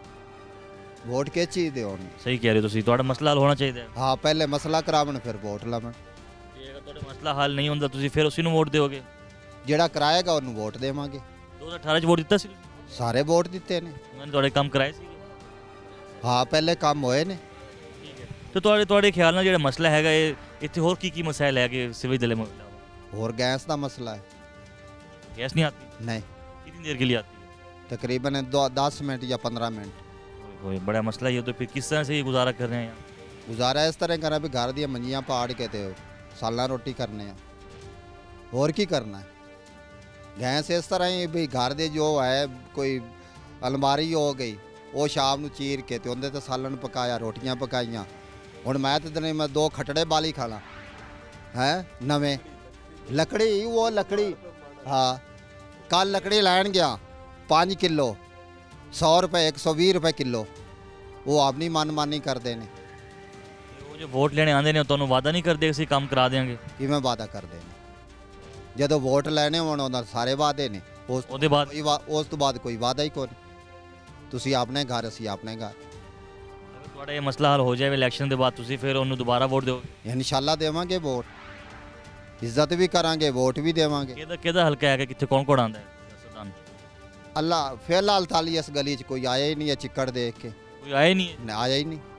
S20: वोट किस चीज़ दे होने?
S1: सही कह रहे हो, तो मसला हल होना चाहिए।
S20: हाँ, पहले मसला करावन फिर वोट लावन।
S1: मसला हल नहीं होता तो फिर उसी वोट दोगे?
S20: जेड़ा कराएगा उन्होंने वोट देवांगे।
S1: 2018 वोट दिता सी?
S20: सारे वोट दिते ने।
S1: उन्होंने थोड़े काम कराए सी?
S20: हाँ, पहले काम होए ने।
S1: तो थोड़े ख्याल नाल जेड़ा मसला हैगा इत्थे होर की मसाइल है कि सीवरेज दे
S20: और गैस का मसला है।
S1: गैस नहीं आती?
S20: नहीं।
S1: कितनी देर के लिए आती है?
S20: तकरीबन 10 मिनट या 15 मिनट।
S1: बड़ा मसला ये, तो फिर किस तरह से ये गुजारा कर रहे हैं?
S20: गुजारा इस तरह करा भी घर दी मंजियाँ पाड़ के ते सालाना रोटी करने हैं, और की करना है? गैस इस तरह ही भी घर दे जो है कोई अलमारी हो गई, वो शाम को चीर के ते उन्हें तो सालन पकाया, रोटियां पकाइया। हुण मैं तो दिन में 2 खटड़े बाली खाना है नवे लकड़ी, वो लकड़ी। हाँ, कल लकड़ी लैन गया 5 किलो 100 रुपये 120 रुपये किलो, वो अपनी मनमानी कर देने
S1: वो जो वोट लेने आते ने तो वादा नहीं करते ਅਸੀਂ ਕੰਮ ਕਰਾ ਦੇਾਂਗੇ
S20: ਕਿਵੇਂ ਵਾਦਾ ਕਰਦੇ ਨੇ ਜਦੋਂ ਵੋਟ ਲੈਣੇ ਹੋਣ ਉਹਨਾਂ ਸਾਰੇ ਵਾਅਦੇ ਨੇ
S1: ਉਹਦੇ ਬਾਅਦ
S20: ਉਸ ਤੋਂ ਬਾਅਦ ਕੋਈ ਵਾਅਦਾ ਹੀ ਕੋਈ ਤੁਸੀਂ ਆਪਣੇ ਘਰ ਅਸੀਂ ਆਪਣੇ ਘਰ
S1: ਤੁਹਾਡਾ ਇਹ ਮਸਲਾ ਹੱਲ ਹੋ ਜਾਵੇ ਇਲੈਕਸ਼ਨ ਦੇ ਬਾਅਦ ਤੁਸੀਂ ਫਿਰ ਉਹਨੂੰ ਦੁਬਾਰਾ ਵੋਟ ਦਿਓਗੇ
S20: ਇਨਸ਼ਾਅੱਲਾ ਦੇਵਾਂਗੇ ਵੋਟ ਇੱਜ਼ਤ ਵੀ ਕਰਾਂਗੇ ਵੋਟ ਵੀ ਦੇਵਾਂਗੇ
S1: ਕਿਹਦਾ ਹਲਕਾ ਹੈ ਕਿ ਕਿੱਥੇ ਕੌਣ ਕੌਣ ਆਉਂਦਾ ਹੈ ਸਿਆਸਤਦਾਨ
S20: ਅੱਲਾ ਫਿਲਹਾਲ ਤਾਲੀ ਇਸ ਗਲੀ 'ਚ ਕੋਈ ਆਇਆ ਹੀ ਨਹੀਂ ਹੈ ਚਿੱਕੜ ਦੇਖ के
S1: कोई आया नहीं है
S20: आया ही नहीं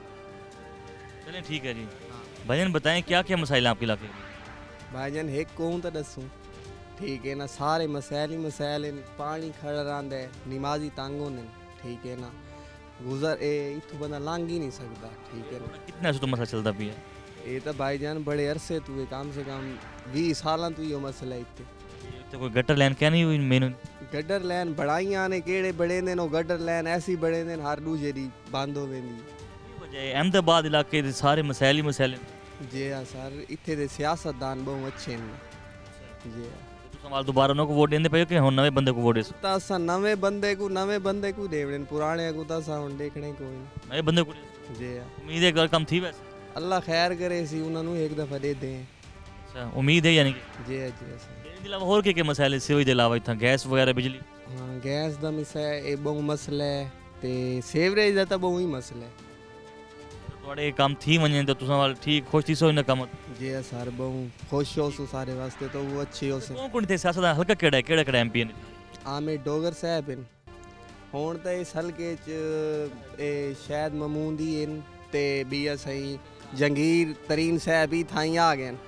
S1: चलें ठीक है जी भाईजान बताएं क्या क्या मसाइल हैं आपके इलाके में
S21: भाईजान एक कहूँ तो दसूँ ठीक है ना सारे मसाइल ही मसाइल हैं पानी खड़ा रहा है नमाजी तंग होने ठीक है ना गुजर इतों बंदा लंघ ही नहीं सकता ठीक है ना
S1: कितने से तो मसला चलता भी है
S21: ये तो भाईजान बड़े अरसे तो कम से कम 20 साल तो ये मसला इतने
S1: तो कोई गटर लाइन क्या नहीं हुई मेनू
S21: गटर लाइन बढ़ाइया ने केड़े बड़े ने गटर लाइन ऐसी बड़े ने हर दूजे दी बंद हो वेंदी
S1: अहमदाबाद इलाके दे सारे मसाइल ही मसाइल
S21: जी हाँ सर इत्थे दे सियासतदान बहुत अच्छे हैं जी
S1: तो सवाल दोबारा उनको वोट देंदे पे कि हुन नवे बंदे को वोट
S21: ता सा नवे बंदे को देवड़े पुराने को ता सा हुन देखने कोई नहीं
S1: नवे बंदे को
S21: जी हाँ
S1: उम्मीद है एक कम थी वैसे
S21: अल्लाह खैर करे सी उन्होंने एक दफा दे दें
S1: अच्छा उम्मीद है यानी कि
S21: जी जी सर
S1: ਇਹਦੇ ਇਲਾਵਾ ਹੋਰ ਕੀ ਮਸਲੇ ਸਿਵਜ ਦੇ ਇਲਾਵਾ ਇੱਥੇ ਗੈਸ ਵਗੈਰਾ ਬਿਜਲੀ
S21: ਹਾਂ ਗੈਸ ਦਾ ਮਸਲਾ ਇਹ ਬਹੁਤ ਮਸਲਾ ਹੈ ਤੇ ਸੀਵਰੇਜ ਦਾ ਤਾਂ ਬਹੁਤ ਹੀ ਮਸਲਾ ਹੈ
S1: ਤੁਹਾਡੇ ਕੰਮ ਥੀ ਵੰਜੇ ਤਾਂ ਤੁਸੀਂ ਵਾਲ ਠੀਕ ਖੁਸ਼ ਥੀ ਸੋ ਇਹਨਾਂ ਕੰਮ
S21: ਜੀ ਸਰ ਬਹੁਤ ਖੁਸ਼ ਹੋ ਸੋ ਸਾਰੇ ਵਾਸਤੇ ਤਾਂ ਉਹ ਅੱਛੇ ਹੋ ਸੇ
S1: ਕੌਣ ਤੇ ਸਿਆਸਤਦਾਨ ਹਲਕਾ ਕਿਹੜਾ ਐਮਪੀ ਨੇ
S21: ਆਮੇ ਡੋਗਰ ਸਾਹਿਬ ਨੇ ਹੁਣ ਤਾਂ ਇਸ ਹਲਕੇ ਚ ਇਹ ਸ਼ਾਇਦ ਮਮੂਦੀ ਹਨ ਤੇ ਬੀਆ ਸਹੀ ਜੰਗੀਰ ਤਰੀਨ ਸਾਹਿਬ ਹੀ ਥਾਈ ਆ ਗਏ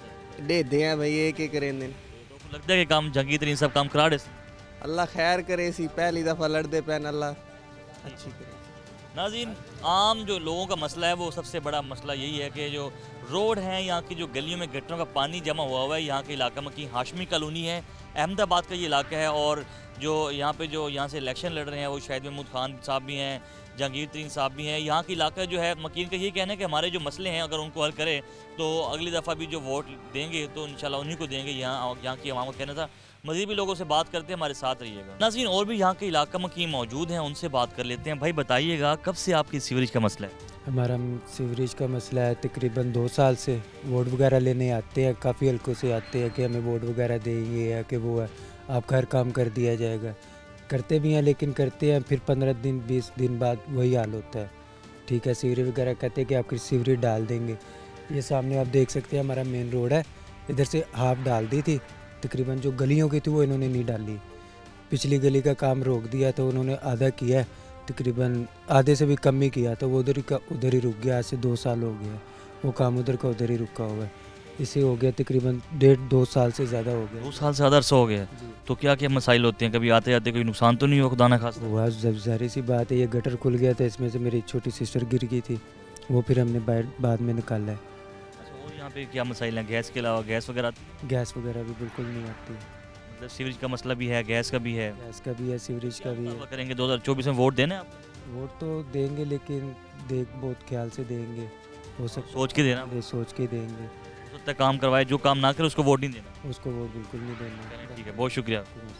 S21: दे हैं भाई एक करें दिन
S1: लगता है कि काम जंगी तरीन सब काम करा दे
S21: अल्लाह खैर करे सी पहली दफ़ा लड़ते पैन अल्लाह अच्छी करे
S1: नाज़रीन आम जो लोगों का मसला है वो सबसे बड़ा मसला यही है कि जो रोड हैं यहाँ की जो गलियों में गटरों का पानी जमा हुआ है यहाँ के इलाका में की हाशमी कॉलोनी है अहमदाबाद का ये इलाका है और जो यहाँ पे जो यहाँ से इलेक्शन लड़ रहे हैं वो शाहिद महमूद खान साहब भी हैं जहांगीर तरीन साहब भी हैं यहाँ का इलाका जो है मकीन का यही कहना है कि हमारे जो मसले हैं अगर उनको हल करें तो अगली दफ़ा भी जो वोट देंगे तो इंशाल्लाह उन्हीं को देंगे यहाँ की आवाम का कहना था मज़ीद भी लोगों से बात करते हैं हमारे साथ रहिएगा नाज़रीन और भी यहाँ के इलाका मकीन मौजूद हैं उनसे बात कर लेते हैं भाई बताइएगा कब से आपकी सीवरेज का मसला है
S22: हमारा सीवरेज का मसला है तकरीबन 2 साल से वोट वगैरह लेने आते हैं काफ़ी हल्कों से आते हैं कि हमें वोट वगैरह देंगे या कि वो है आपका हर काम कर दिया जाएगा करते भी हैं लेकिन करते हैं फिर 15 दिन 20 दिन बाद वही हाल होता है ठीक है सीवरेज वगैरह कहते हैं कि आपकी सीवरेज डाल देंगे ये सामने आप देख सकते हैं हमारा मेन रोड है इधर से हाफ डाल दी थी तकरीबन जो गलियों की थी वो इन्होंने नहीं डाली पिछली गली का काम रोक दिया तो उन्होंने आधा किया है तकरीबन आधे से भी कम ही किया तो वो उधर ही रुक गया आज से 2 साल हो गया वो काम उधर का उधर ही रुका हुआ है इसे हो गया तकरीबन 1.5-2 साल से ज़्यादा हो गया
S1: 2 साल से ज़्यादा अरसा हो गया तो क्या क्या मसाइल होते हैं कभी आते जाते कोई नुकसान तो नहीं हो खुदा ना खास
S22: हुआ जब ज़ाहिर सी बात है ये गटर खुल गया था इसमें से मेरी छोटी सिस्टर गिर गई थी वो फिर हमने बाद में निकाला है
S1: अच्छा और यहाँ पे क्या मसाइल हैं गैस के अलावा गैस वगैरह
S22: भी बिल्कुल नहीं आती
S1: मतलब सीवरेज का मसला भी है गैस का भी है
S22: सीवरेज का भी है
S1: करेंगे 2024 में वोट देना आप
S22: वोट तो देंगे लेकिन बहुत ख्याल से देंगे हो सकता
S1: सोच के देना
S22: सोच के देंगे
S1: तक काम करवाए जो काम ना करे उसको वोट नहीं देना
S22: उसको वोट बिल्कुल नहीं देना
S1: ठीक है बहुत शुक्रिया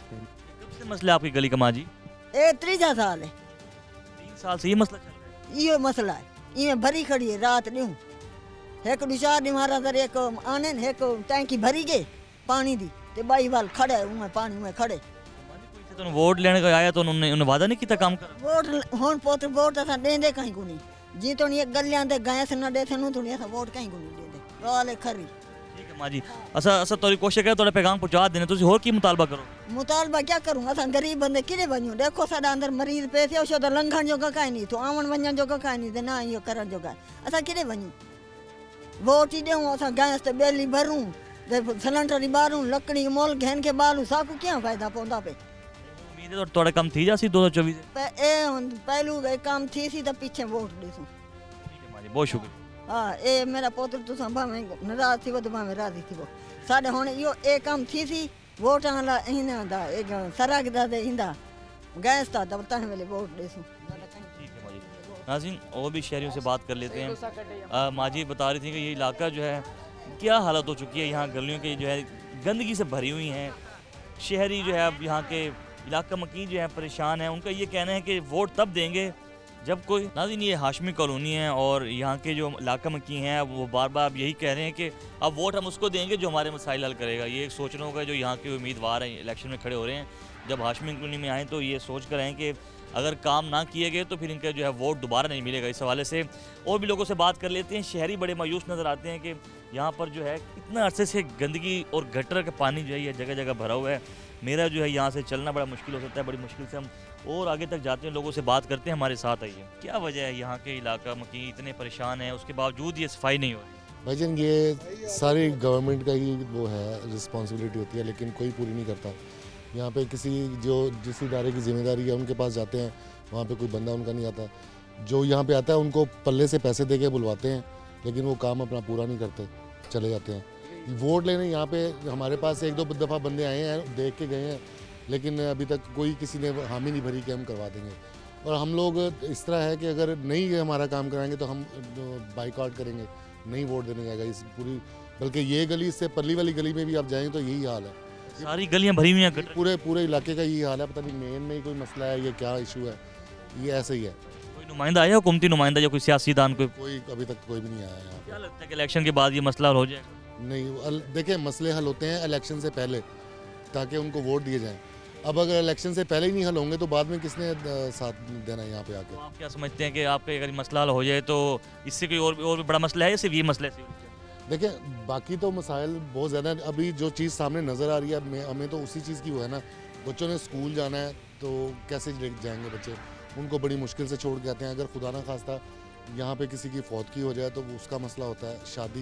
S1: कब से मसला आपकी गली का माजी
S23: ए 3 साल है
S1: 3 साल से ये मसला चल रहा
S23: है ये मसला है ये भरी खड़ी है रात न्यू एक दुशार निमारा तर एक आने एक टैंकी भरी गए पानी दी ते बाई वाल खड़े उमे पानी में खड़े
S1: तो वोट लेने का आया तो उन्होंने वादा नहीं किया काम कर
S23: वोट होन पोत वोट असा देंदे कहीं को नहीं जी तो ये गलियां दे गैस न दे थनु तो असा वोट कहीं को नहीं देंदे वाले खरी
S1: ठीक है मां जी असा तोरी कोशिश करे तोड़े पैगाम पहुंचा देने तुसी और की मुतालबा करो
S23: मुतालबा क्या करूं असा गरीब बंदे किरे वणो देखो साडा अंदर मरीज पे थे औषध लंघण जो काई नहीं तो आवन वणन जो काई नहीं ते ना यो करन जो असा किरे वणो वोट ही देऊं असा गैस ते बेली भरूं ते सिलेंडर बारूं लकड़ी मोल घेन के बालू साकू क्या फायदा पोंदा पे
S1: उम्मीद है तोड़े काम थी जासी 2024
S23: पे ए पहलू काम थी सी तो पीछे वोट देसू
S1: ठीक है मां जी बहुत शुक्रिया
S23: हाँ ए मेरा पोत्र तो भावे नाराज थी वो तो भावे राजी थी वो साडे हुन यो ए काम थी सी वोट ला इना दा एक सराग दा दे इंदा गैस ता तब तने वेले वोट देसू
S1: नाज़रीन और भी शहरियों से बात कर लेते हैं माजी बता रही थी कि ये इलाका जो है क्या हालत हो चुकी है यहाँ गलियों की जो है गंदगी से भरी हुई हैं शहरी जो है अब यहाँ के इलाका मकीन जो है परेशान है उनका ये कहना है कि वोट तब देंगे जब कोई नाज़रीन ये हाशमी कॉलोनी है और यहाँ के जो इलाका मकी हैं वो बार बार यही कह रहे हैं कि अब वोट हम उसको देंगे जो हमारे मसाइल हल करेगा। ये सोचना होगा जो यहाँ के उम्मीदवार हैं इलेक्शन में खड़े हो रहे हैं, जब हाशमी कॉलोनी में आएँ तो ये सोच कर आएँ कि अगर काम ना किए गए तो फिर इनका जो है वोट दोबारा नहीं मिलेगा। इस हवाले से और भी लोगों से बात कर लेते हैं। शहरी बड़े मायूस नज़र आते हैं कि यहाँ पर जो है इतना अरसे से गंदगी और गटर का पानी जो है ये जगह जगह भरा हुआ है। मेरा जो है यहाँ से चलना बड़ा मुश्किल हो सकता है, बड़ी मुश्किल से हम और आगे तक जाते हैं, लोगों से बात करते हैं। हमारे साथ आइए, क्या वजह है यहाँ के इलाका मकी इतने परेशान है उसके बावजूद ये सफाई नहीं हो रही?
S2: भाईजान ये सारी गवर्नमेंट का ही वो है, रिस्पॉन्सिबिलिटी होती है, लेकिन कोई पूरी नहीं करता। यहाँ पे किसी जो जिस इदारे की जिम्मेदारी है उनके पास जाते हैं, वहाँ पे कोई बंदा उनका नहीं आता। जो यहाँ पे आता है उनको पल्ले से पैसे दे के बुलवाते हैं, लेकिन वो काम अपना पूरा नहीं करते, चले जाते हैं। वोट लेने यहाँ पे हमारे पास 1-2 दफ़ा बंदे आए हैं, देख के गए हैं, लेकिन अभी तक कोई किसी ने हामी नहीं भरी कि हम करवा देंगे। और हम लोग इस तरह है कि अगर नहीं ये हमारा काम कराएंगे तो हम बाइकआउट करेंगे, नहीं वोट देने जाएगा इस पूरी। बल्कि ये गली इससे परली वाली गली में भी आप जाएंगे तो यही हाल है,
S1: सारी गलियां भरी हुई हैं,
S2: पूरे इलाके का यही हाल है। पता नहीं मेन में ही कोई मसला है, ये क्या इशू है, ये ऐसे ही है।
S1: कोई नुमाइंदा आया, हुकूमती नुमाइंदा या कोई सियासीदान? कोई
S2: अभी तक कोई भी नहीं आया यहाँ।
S1: क्या लगता है कि इलेक्शन के बाद ये मसला हल हो जाएगा?
S2: नहीं, देखिए मसले हल होते हैं इलेक्शन से पहले, ताकि उनको वोट दिए जाएं। अब अगर इलेक्शन से पहले ही नहीं हल होंगे तो बाद में किसने साथ देना है यहाँ पे आके?
S1: तो आप क्या समझते हैं कि आपके अगर मसला हल हो जाए तो इससे कोई और भी बड़ा मसला है या सिर्फ ये मसला है?
S2: देखिए बाकी तो मसाइल बहुत ज़्यादा है। अभी जो चीज़ सामने नज़र आ रही है हमें तो उसी चीज़ की वो है ना, बच्चों ने स्कूल जाना है तो कैसे जाएंगे बच्चे, उनको बड़ी मुश्किल से छोड़ के आते हैं। अगर खुदा ना खास्ता यहाँ पे किसी की फौतगी हो जाए तो उसका मसला होता है, शादी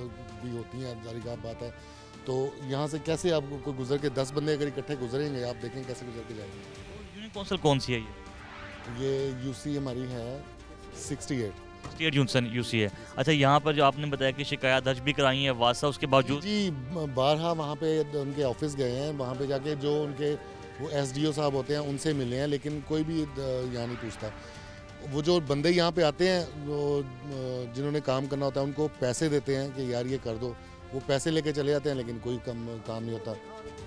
S2: भी होती है, जारी बात है। तो यहाँ से कैसे आपको कोई गुजर के 10 बंदे अगर इकट्ठे गुजरेंगे, आप देखें कैसे गुजर के जाएंगे।
S1: यूनियन कौंसिल कौन सी है
S2: ये यूसी हमारी है 68
S1: यूसी है। अच्छा, यहाँ पर जो आपने बताया कि शिकायत दर्ज भी कराई है वासा, उसके बावजूद?
S2: जी बारहा वहाँ पे उनके ऑफिस गए हैं, वहाँ पे जाके जो उनके वो SDO साहब होते हैं उनसे मिले हैं, लेकिन कोई भी यहाँ नहीं पूछता। वो जो बंदे यहाँ पे आते हैं जिन्होंने काम करना होता है उनको पैसे देते हैं कि यार ये कर दो, वो पैसे लेके चले जाते हैं, लेकिन कोई काम नहीं होता।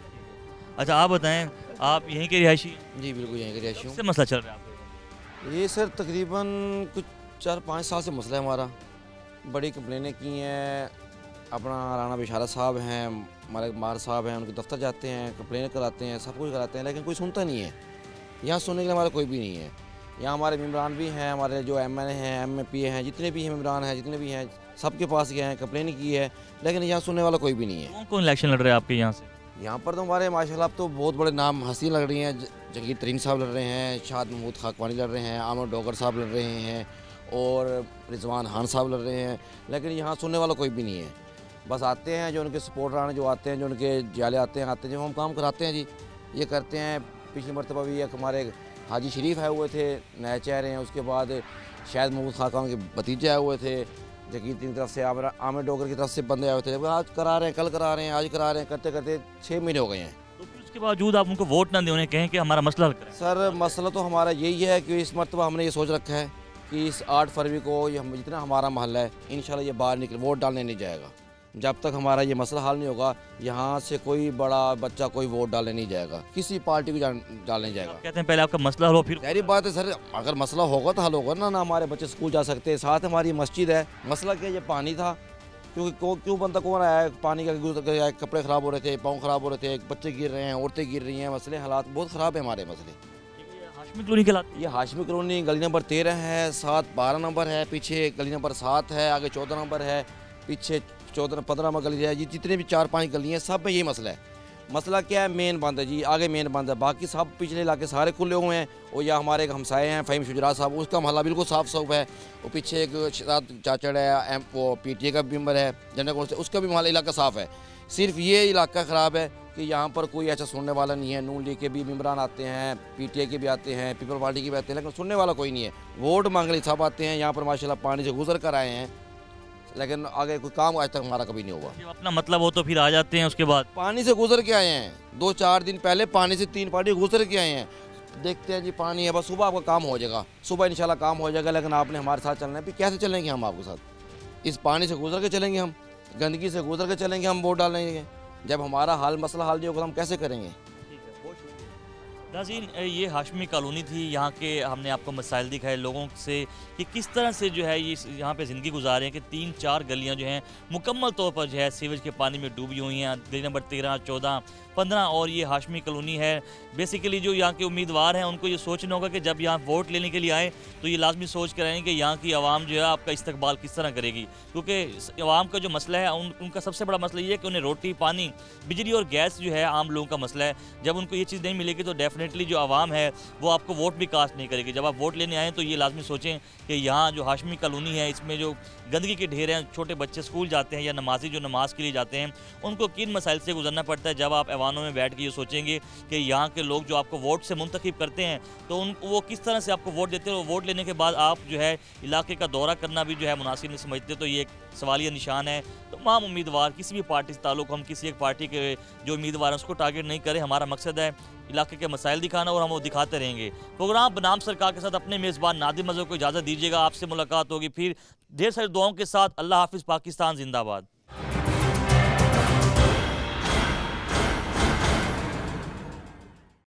S1: अच्छा आप बताएं, आप यहीं के रिहायशी?
S3: जी बिल्कुल यहीं के रिहायशी हूँ।
S1: किससे मसला चल रहा है आपको?
S3: ये सर तकरीबन कुछ 4-5 साल से मसला है हमारा। बड़ी कंप्लेनें की हैं, अपना राना बिशारत साहब हैं, हमारे मार साहब हैं, उनके दफ्तर जाते हैं, कंप्लेन कराते हैं, सब कुछ कराते हैं, लेकिन कोई सुनता नहीं है। यहाँ सुनने के लिए हमारा कोई भी नहीं है। यहाँ हमारे मेम्बरान भी हैं, हमारे जो MNA हैं, MP हैं, जितने भी हैं मेम्बरान हैं, जितने भी हैं, सबके पास गए हैं, कंप्लेन की है, लेकिन यहाँ सुनने वाला कोई भी नहीं है।
S1: कौन इलेक्शन लड़ रहे हैं आपके यहाँ से?
S3: यहाँ पर तो हमारे माशाल्लाह अब तो बहुत बड़े नाम हस्तियाँ लड़ रही हैं। जंगीर तरीन साहब लड़ रहे हैं, शाद महमूद खाकवानी लड़ रहे हैं, आमर डोगर साहब लड़ रहे हैं और रिजवान खान साहब लड़ रहे हैं, लेकिन यहाँ सुनने वाला कोई भी नहीं है। बस आते हैं जो उनके सपोर्टर आने जो आते हैं, जो उनके जाले आते हैं जो हम काम कराते हैं जी, ये करते हैं। पिछली मरतबा भी एक हमारे हाजी शरीफ आए हुए थे, नए चेहरे हैं। उसके बाद शायद महमूद खाकान के भतीजे आए हुए थे, जगीर की तरफ से, आमिर डोगर की तरफ से बंदे आए हुए थे। आज करा रहे हैं, कल करा रहे हैं, आज करा रहे हैं, करते करते 6 महीने हो गए हैं।
S1: तो फिर उसके बावजूद आप उनको वोट ना दें, उन्हें कहें कि हमारा मसला हल करें।
S3: सर मसला तो हमारा यही है कि इस मरतबा हमने ये सोच रखा है कि इस 8 फरवरी को जितना हमारा महल्ला है इंशाल्लाह ये बाहर निकल वोट डालने नहीं जाएगा। जब तक हमारा ये मसला हल नहीं होगा, यहाँ से कोई बड़ा बच्चा कोई वोट डालने नहीं जाएगा, किसी पार्टी को डालने जाएगा।
S1: कहते हैं पहले आपका मसला हल हो फिर।
S3: सारी बात है सर, अगर मसला होगा तो हल होगा ना हमारे बच्चे स्कूल जा सकते हैं। साथ हमारी मस्जिद है। मसला क्या, ये पानी था, क्योंकि क्यों बंदा कौन आया है, पानी का गुजर, कपड़े ख़राब हो रहे थे, पाँव ख़राब हो रहे थे, बच्चे गिर रहे हैं, औरतें गिर रही हैं, मसले हालात बहुत ख़राब है हमारे मसले।
S1: हाशमी कॉलोनी के
S3: ये हाशमी कॉलोनी गली नंबर 13 है, 7-12 नंबर है, पीछे गली नंबर 7 है, आगे 14 नंबर है, पीछे 14-15 नंबर गली है जी। जितने भी 4-5 गली हैं सब में यही मसला है। मसला क्या है, मेन बंद है जी, आगे मेन बंद है, बाकी सब पिछले इलाके सारे खुले हुए हैं। और या हमारे एक हमसाए हैं फ़हीम शुजरा साहब, उसका महल्ला बिल्कुल साफ साफ है। वो पीछे एक चाचड़ है, वो PTA का मेंबर है जनरल कौंसिल, उसका भी महल्ला इलाका साफ़ है। सिर्फ ये इलाका ख़राब है कि यहाँ पर कोई ऐसा सुनने वाला नहीं है। नून लीग के भी मेम्बरान आते हैं, PTA के भी आते हैं, पीपल पार्टी के भी आते हैं, लेकिन सुनने वाला कोई नहीं है। वोट मांगने सब आते हैं यहाँ पर, माशाल्लाह पानी से गुजर कर आए हैं, लेकिन आगे कोई काम आज तक हमारा कभी नहीं हुआ।
S1: अपना मतलब हो तो फिर आ जाते हैं, उसके बाद
S3: पानी से गुजर के आए हैं। 2-4 दिन पहले पानी से 3 पार्टी गुजर के आए हैं। देखते हैं जी पानी है, बस सुबह आपका काम हो जाएगा, सुबह इंशाल्लाह काम हो जाएगा, लेकिन आपने हमारे साथ चलना है। फिर कैसे चलेंगे हम आपके साथ? इस पानी से गुजर के चलेंगे हम, गंदगी से गुजर के चलेंगे हम वोट डालेंगे? जब हमारा हाल मसला हाल नहीं होगा हम कैसे करेंगे?
S1: नाज़रीन, ये हाशमी कॉलोनी थी। यहाँ के हमने आपको मसाइल दिखाए लोगों से कि किस तरह से जो है ये यहाँ पे ज़िंदगी गुजार रहे हैं कि 3-4 गलियाँ जो हैं मुकम्मल तौर पर जो है सीवेज के पानी में डूबी हुई हैं। गली नंबर 13, 14, 15 और ये हाशमी कॉलोनी है। बेसिकली जो यहाँ के उम्मीदवार हैं उनको ये सोचना होगा कि जब यहाँ वोट लेने के लिए आए तो ये लाजमी सोच कर आएँ कि यहाँ की आवाम जो है आपका इस्तकबाल किस तरह करेगी, क्योंकि आवाम का जो मसला है उनका सबसे बड़ा मसला ये है कि उन्हें रोटी, पानी, बिजली और गैस जो है आम लोगों का मसला है। जब उनको ये चीज़ नहीं मिलेगी तो डेफिनेटली जो आवाम है वो आपको वोट भी कास्ट नहीं करेगी। जब आप वोट लेने आएँ तो ये लाजमी सोचें कि यहाँ जो हाशमी कॉलोनी है इसमें जो गंदगी के ढेर हैं, छोटे बच्चे स्कूल जाते हैं या नमाजी जो नमाज के लिए जाते हैं, उनको किन मसाइल से गुजरना पड़ता है। जब आप ऐवानों में बैठ के ये सोचेंगे कि यहाँ के लोग जो आपको वोट से मुंतखब करते हैं तो वो किस तरह से आपको वोट देते हैं, और वोट लेने के बाद आप जो है इलाके का दौरा करना भी जो है मुनासिब नहीं समझते, तो ये एक सवालिया निशान है। तमाम उम्मीदवार किसी भी पार्टी से ताल्लुक़, हम किसी एक पार्टी के जो उम्मीदवार हैं उसको टारगेट नहीं करें। हमारा मकसद है इलाके के मसाइल दिखाना और हम वो दिखाते रहेंगे। प्रोग्राम बनाम सरकार के साथ अपने मेज़बान नादिर मज़हर को इजाज़त दीजिएगा। आपसे मुलाकात होगी फिर ढेर सारी दुआओं के साथ। अल्लाह हाफिज़। पाकिस्तान जिंदाबाद।